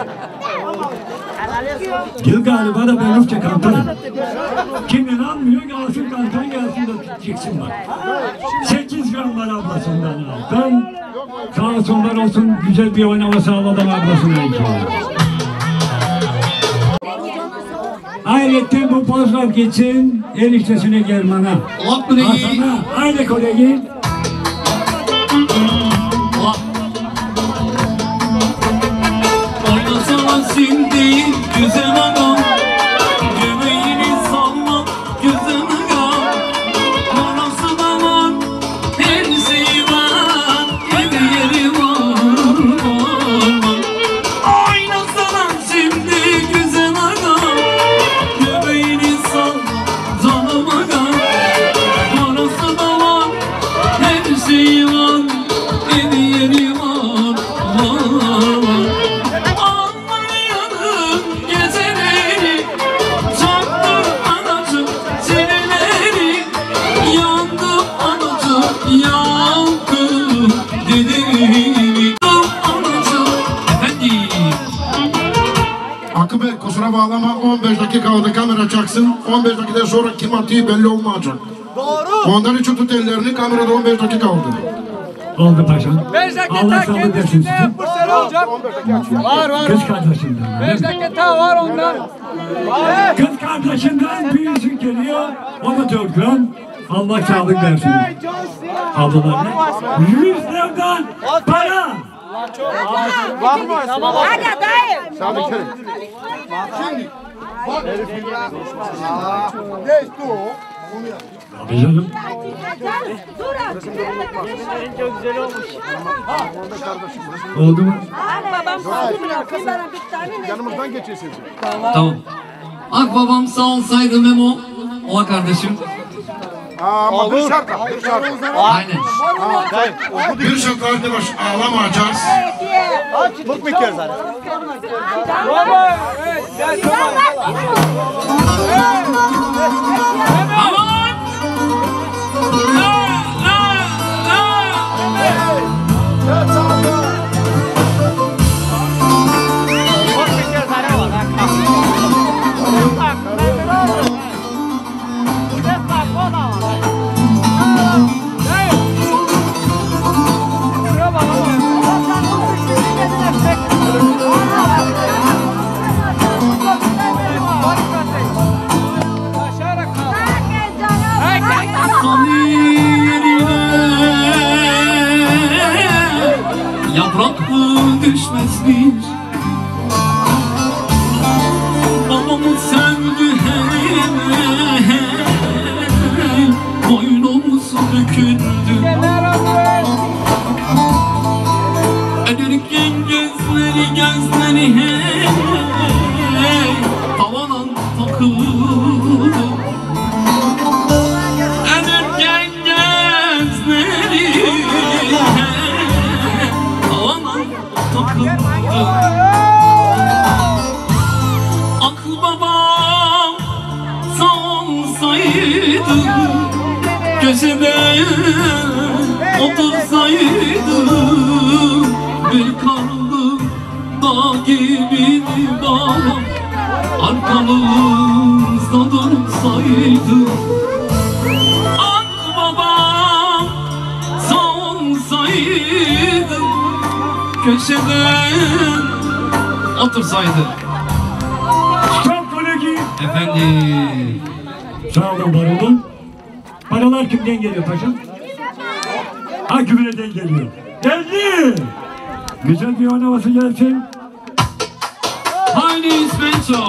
Gel galiba da ben Rusça kantarım. Kim inanmıyor gelsin kantar gelsin de çıksın bak. sekiz gram var ablasından altın. Sağ olsunlar olsun güzel bir oynama sağladım ablasına iki. Ayrıca bu pozlar geçin eniştesine German'a. Hasan'a, aile kolegi. Oynasana şimdi güzel adam, göbeğini salla güzel adam. Parası da var, her şeyi var, evi yeri var. Oynasana şimdi güzel adam, göbeğini salla canım adam. Parası da var, her şeyi var, evi yeri var. Akıbe kusura bağlama, on beş dakika kaldı, kamera çaksın. on beş dakika sonra kim attığı belli olmayacak. Doğru. Ondan için tut ellerini, kamerada on beş dakika kaldı. Oldu paşam. Allah sağlık versin size. Var var. Kız kardeşinden. beş dakika var ondan. Kız kardeşinden büyüsün geliyor. O da dört gram. Allah sağlık versin. Ablalarına. Yüz liradan para. Var mı? Tamam. Hadi dayı. Sağ olun. Şimdi. Bak. Ne istiyor o? Tabii canım. Çok güzel olmuş. Oldu mu? Babam sağ bırakın bana bir tane. Yanımızdan geçesiniz. Tamam. Akbabam sağ olsaydı Memo. Ola kardeşim. Ama bir şartla, bir şartla. Aynen. Bir şartla arkadaş ağlamayacağız. Mutlu bir kere zaten. Baba, evet, gel tamam. Aman! La la la! Mutlu bir kere zaten var. Bak, bak, o da var. Hey! Şuraya bak yaprak mı düşmezmiş? Babamı sevdi hey, boynumuz döküldü. Ederken gözleri gözleri hey, tavana takıldı. Ederken gözleri hey, tavana takıldı. Akıl babam sağ olsaydı, köşede otursaydı, bir karlı dağ gibi babam arkamızda dursaydı. Ak babam sağ olsaydı, köşede otursaydı. Çok kolegi. Efendim. Sağ olun var olun. Paralar kimden geliyor paşam? Ha gübreden geliyor. Geldi. Güzel bir oynaması gelsin. Haydi İspenço.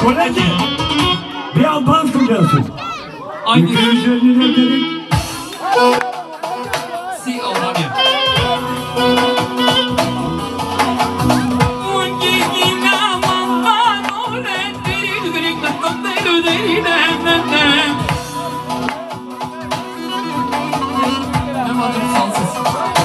Koleci. Bir ambulans kuruyorsun. Aynı iki yüz elli lira dedik. Si Almanya. Hem adım Fransız.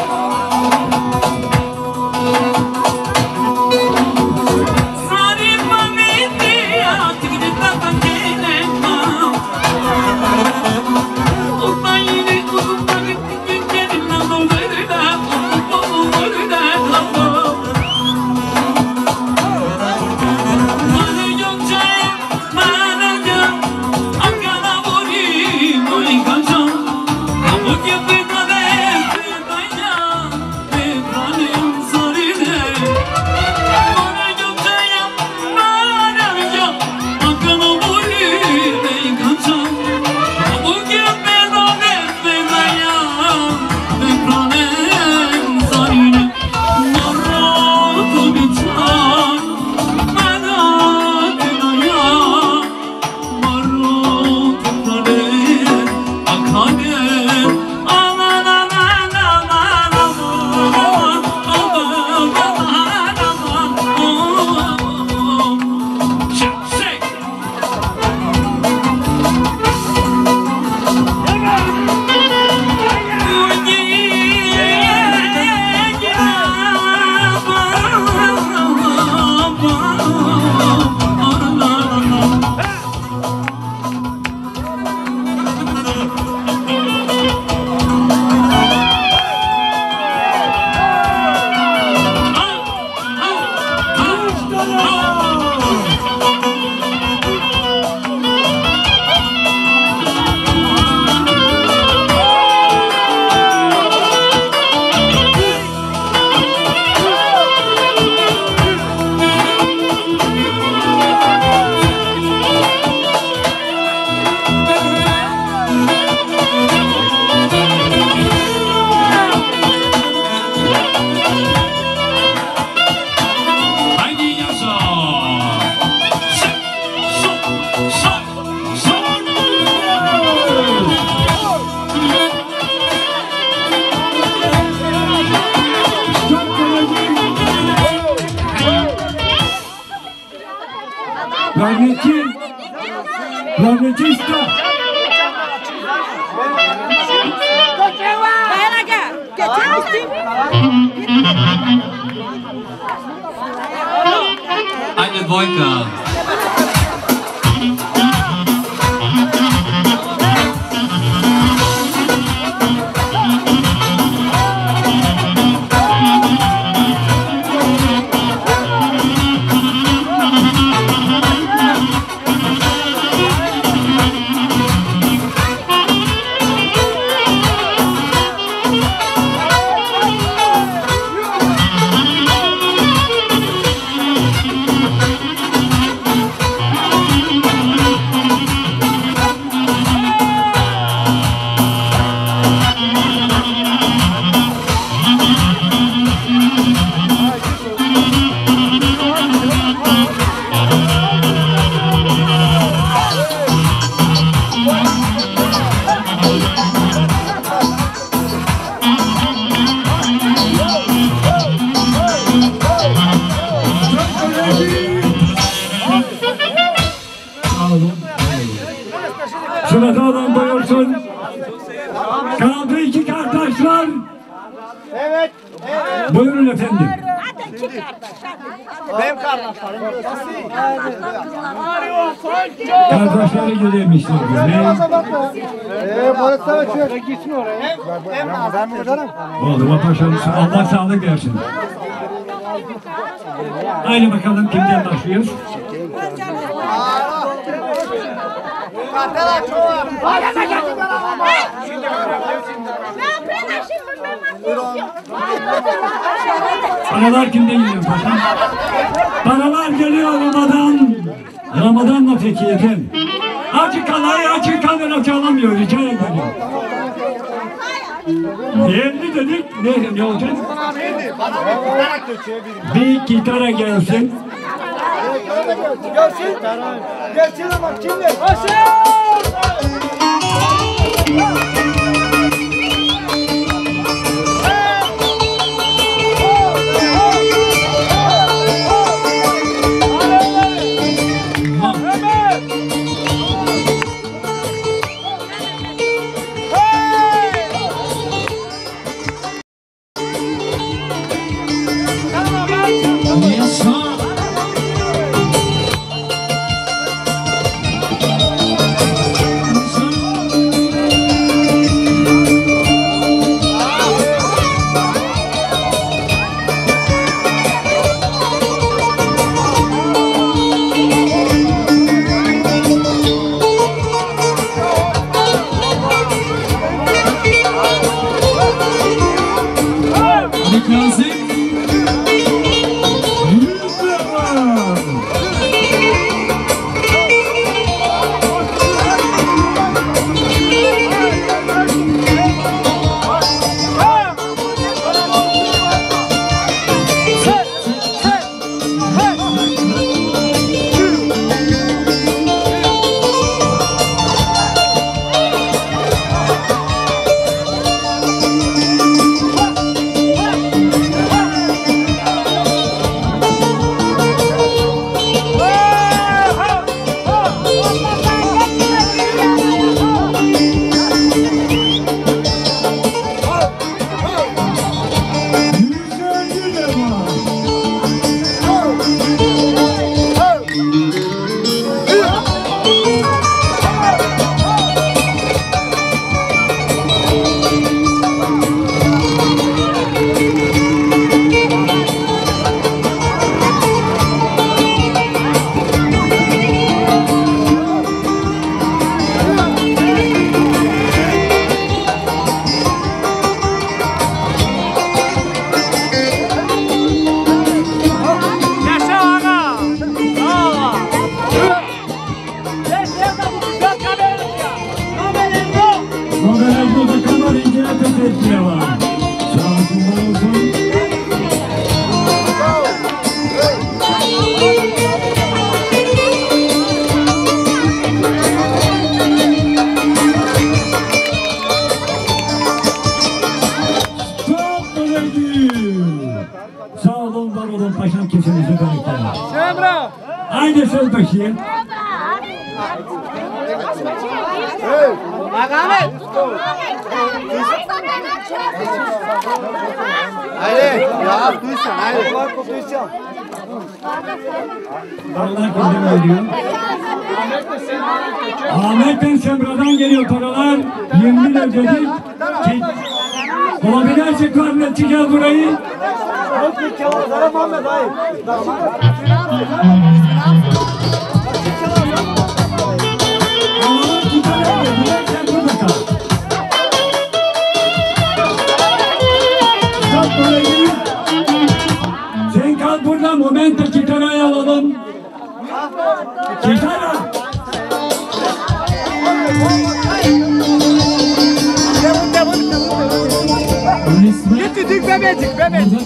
Rahmetli, rahmetli usta. Bayana gel. Geçer misin? Eine Dwojka. Sırada olan buyursun. Kaldı iki kardeşler. Evet. Evet. Buyurun efendim. Hadi iki kardeş. Benim kardeşlerim. Kardeşleri gelirmişler. Ne? Eee Barış'tan açıyor. Gitsin oraya. Hem ben mi kadarım? Oğlum paşam Allah sağlık versin. Haydi bakalım kimden başlıyoruz? Kardeşler çoğu. Hadi da getir bana. Ne yapıyorsun şimdi? Paralar kimden geliyor paşam? Paralar geliyor Ramazan. Ramazan'la peki efendim. Açık kalayı açık kamera çalamıyor. Rica ederim. elli dedik. Ne, ne olacak? Bir gitara gelsin. Gelsin. Gelsin ama kimler? Başım! Haydi söz bakayım. Ahmet. Haydi. Ya duysan. Haydi. Duysan. Paralar kimden geliyor? Ahmet'ten Semra'dan geliyor paralar. yirmi bin ödedik. Olabilirse karnetçi gel burayı. Muhammed hayır. Sen kal burada, momento gitarayı alalım. Gitara. Getirdik bebecik bebecik.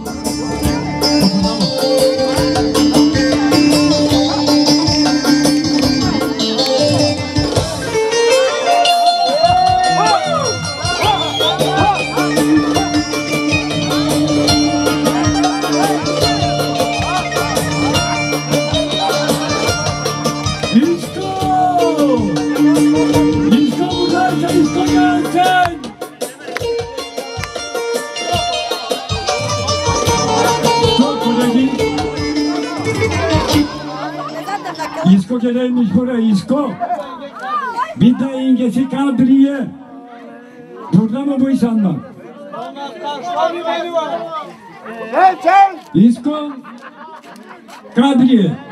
İsko gelmiş buraya, İsko. Bir de yengesi Kadriye. Burada mı bu insanlar? İsko Kadriye.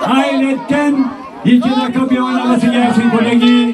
Hayretten iki dakika bir oynaması gelsin kolegi.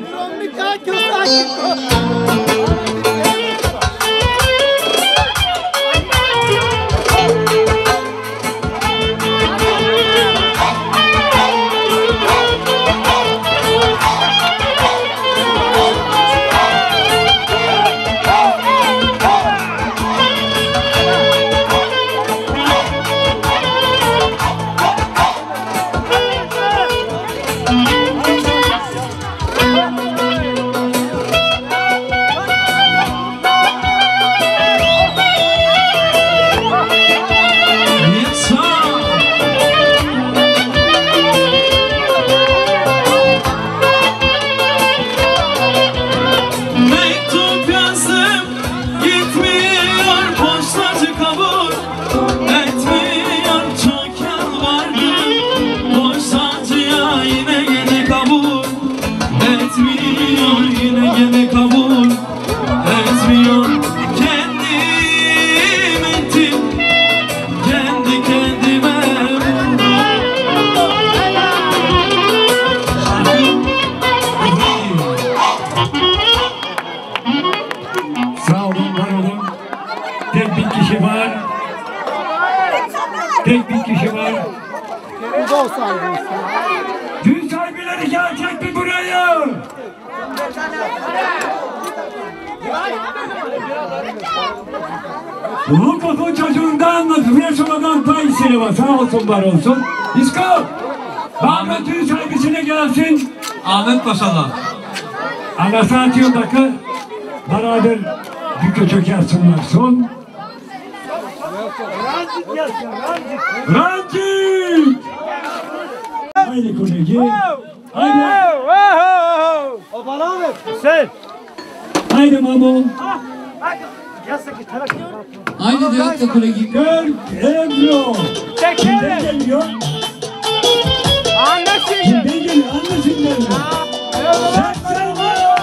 Tek bir kişi var. Düğün sahipleri gelecek mi buraya? Bu kafa çocuğundan Freşo'dan payısıyla var. Sağ olsun var olsun. İsko! Ahmet düğün sahibisine gelsin. Ahmet Paşa'dan. Anası atıyor dakika. Beraber dükü çökersinler son. Rancit! Haydi kolegi. Haydi. O bana mı? Sen. Haydi Mamo. Haydi diyor da kolegi. Dört Ebru. Kimden geliyor? Anlaşıldı. Kimden geliyor? Anlaşıldı. Sen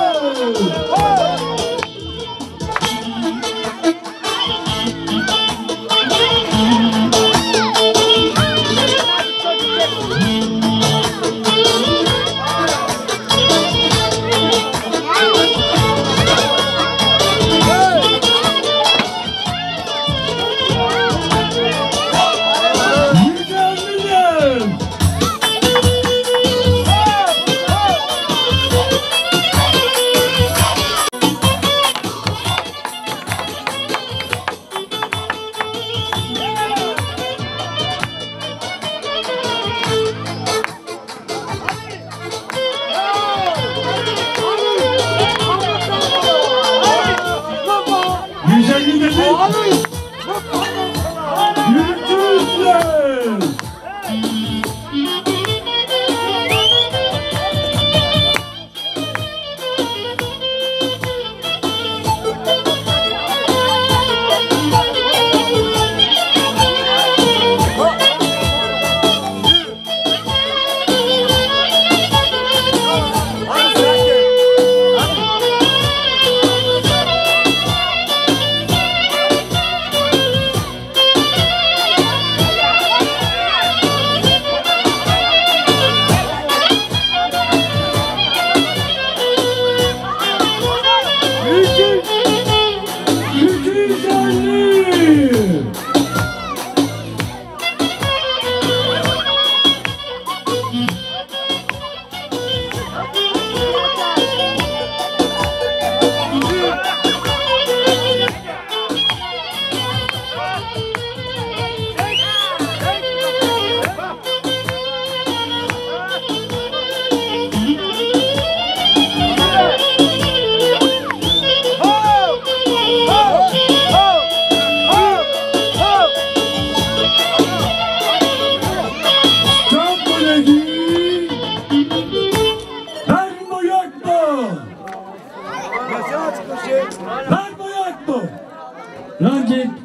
Rancit.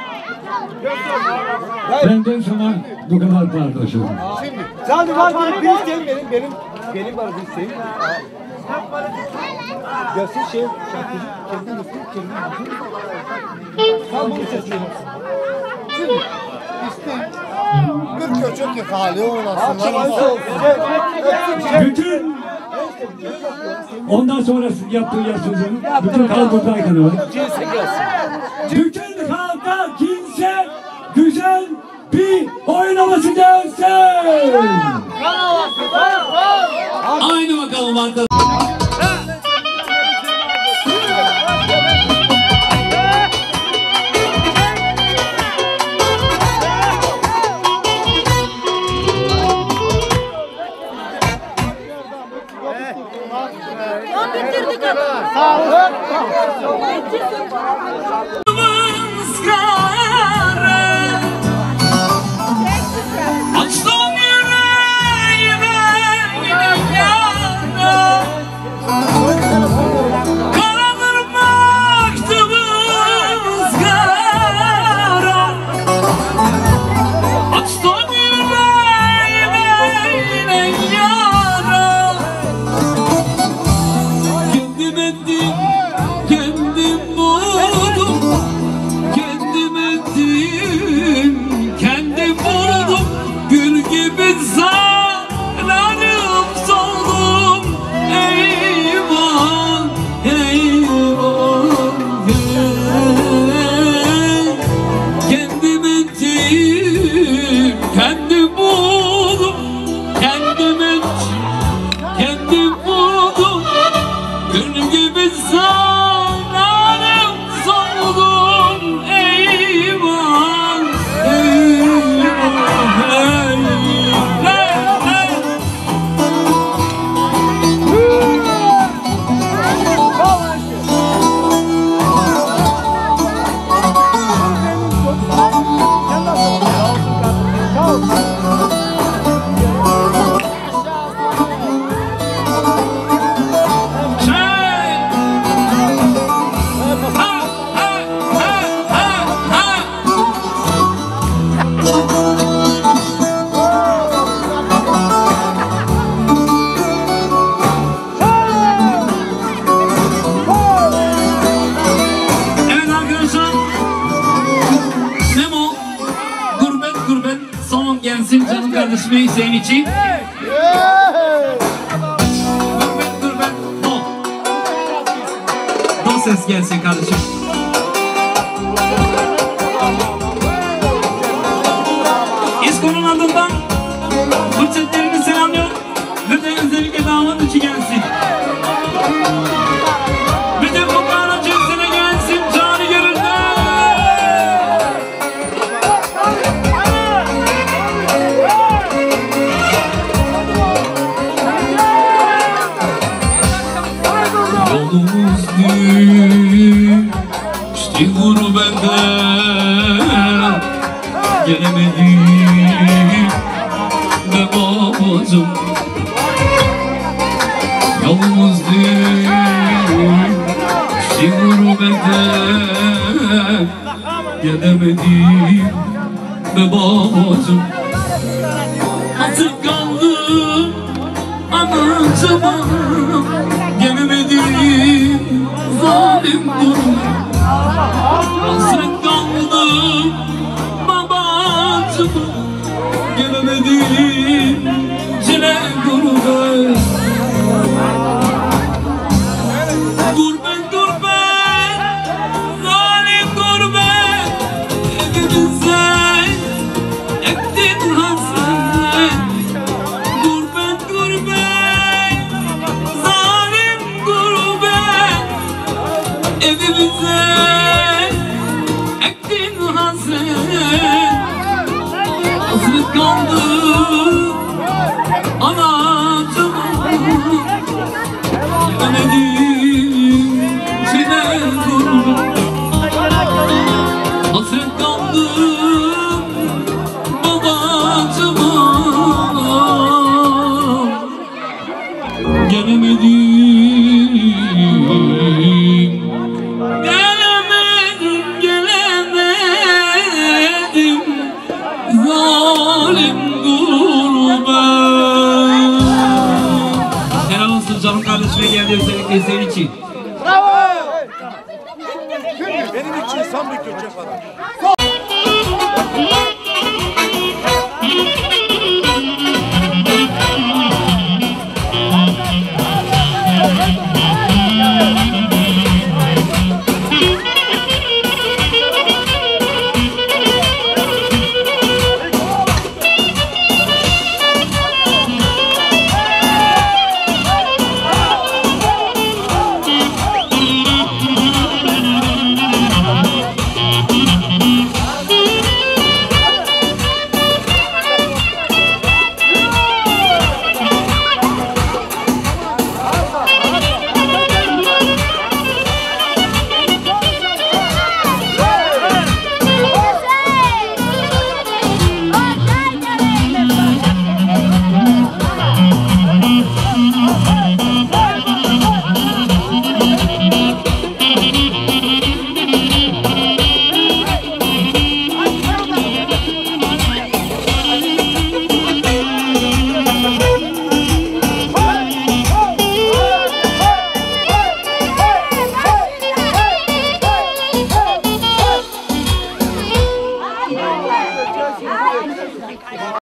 Benden sana bu kadar paylaşıyorum. Şimdi zaten var benim bir isteğim benim benim benim var bir isteğim. Gelsin şey şarkıcı kendi isteğim kendi isteğim. Tam bunu seçiyorum. Şimdi isteğim kırk köçe Bütün ondan sonra yaptığı yazısının bütün halkın kaykanı var. Bütün halka kimse güzel bir oyun havası gelsin. Aynı bakalım arkadaşlar. Bitirdik ama. Sağ olun. Açtım yüreğime yana, karadır baktığımız kara. Açtım yüreğime yana, kendim ettim, kendim buldum, kendim ettim, kendim buldum. Gül gibi zararım soldum. Eyvah, eyvah, hey. Kendim ettim, kendim buldum, kendim ettim, kendim buldum. Gül gibi zararım soldum. Eyvah, eyvah, hey. Evet arkadaşlar, Memo, gurbet gurbet son gelsin canım kardeşime Hüseyin için. Gurbet gurbet do. Do ses gelsin kardeşim. İsko'nun adından fırsatlarını selamlıyor. Bir de özellikle damat içi gelsin. Bütün bunların cinsine gelsin canı gönülden. Yolumuz düştü gurbete, gelemedik be babacım. Yolumuz düştü gurbete, gelemedik be babacım. Hasret kaldım anacıma, gelemedim zalim durum. Hasret kaldım babacıma, gelemedim çile gurbet. Gurbet gurbet, zalim gurbet, evimize ettin hasret. Gurbet gurbet, zalim gurbet, evimize ettin hasret. Hasret kaldım anacıma, gelemedim çile gurbet. Hasret kaldım babacıma, gelemedim, gelemedim, gelemedim, zalim gurbet. Helal olsun canım kardeşime geldi özellikle senin için. Bravo! Benim için son bir Türkçe falan.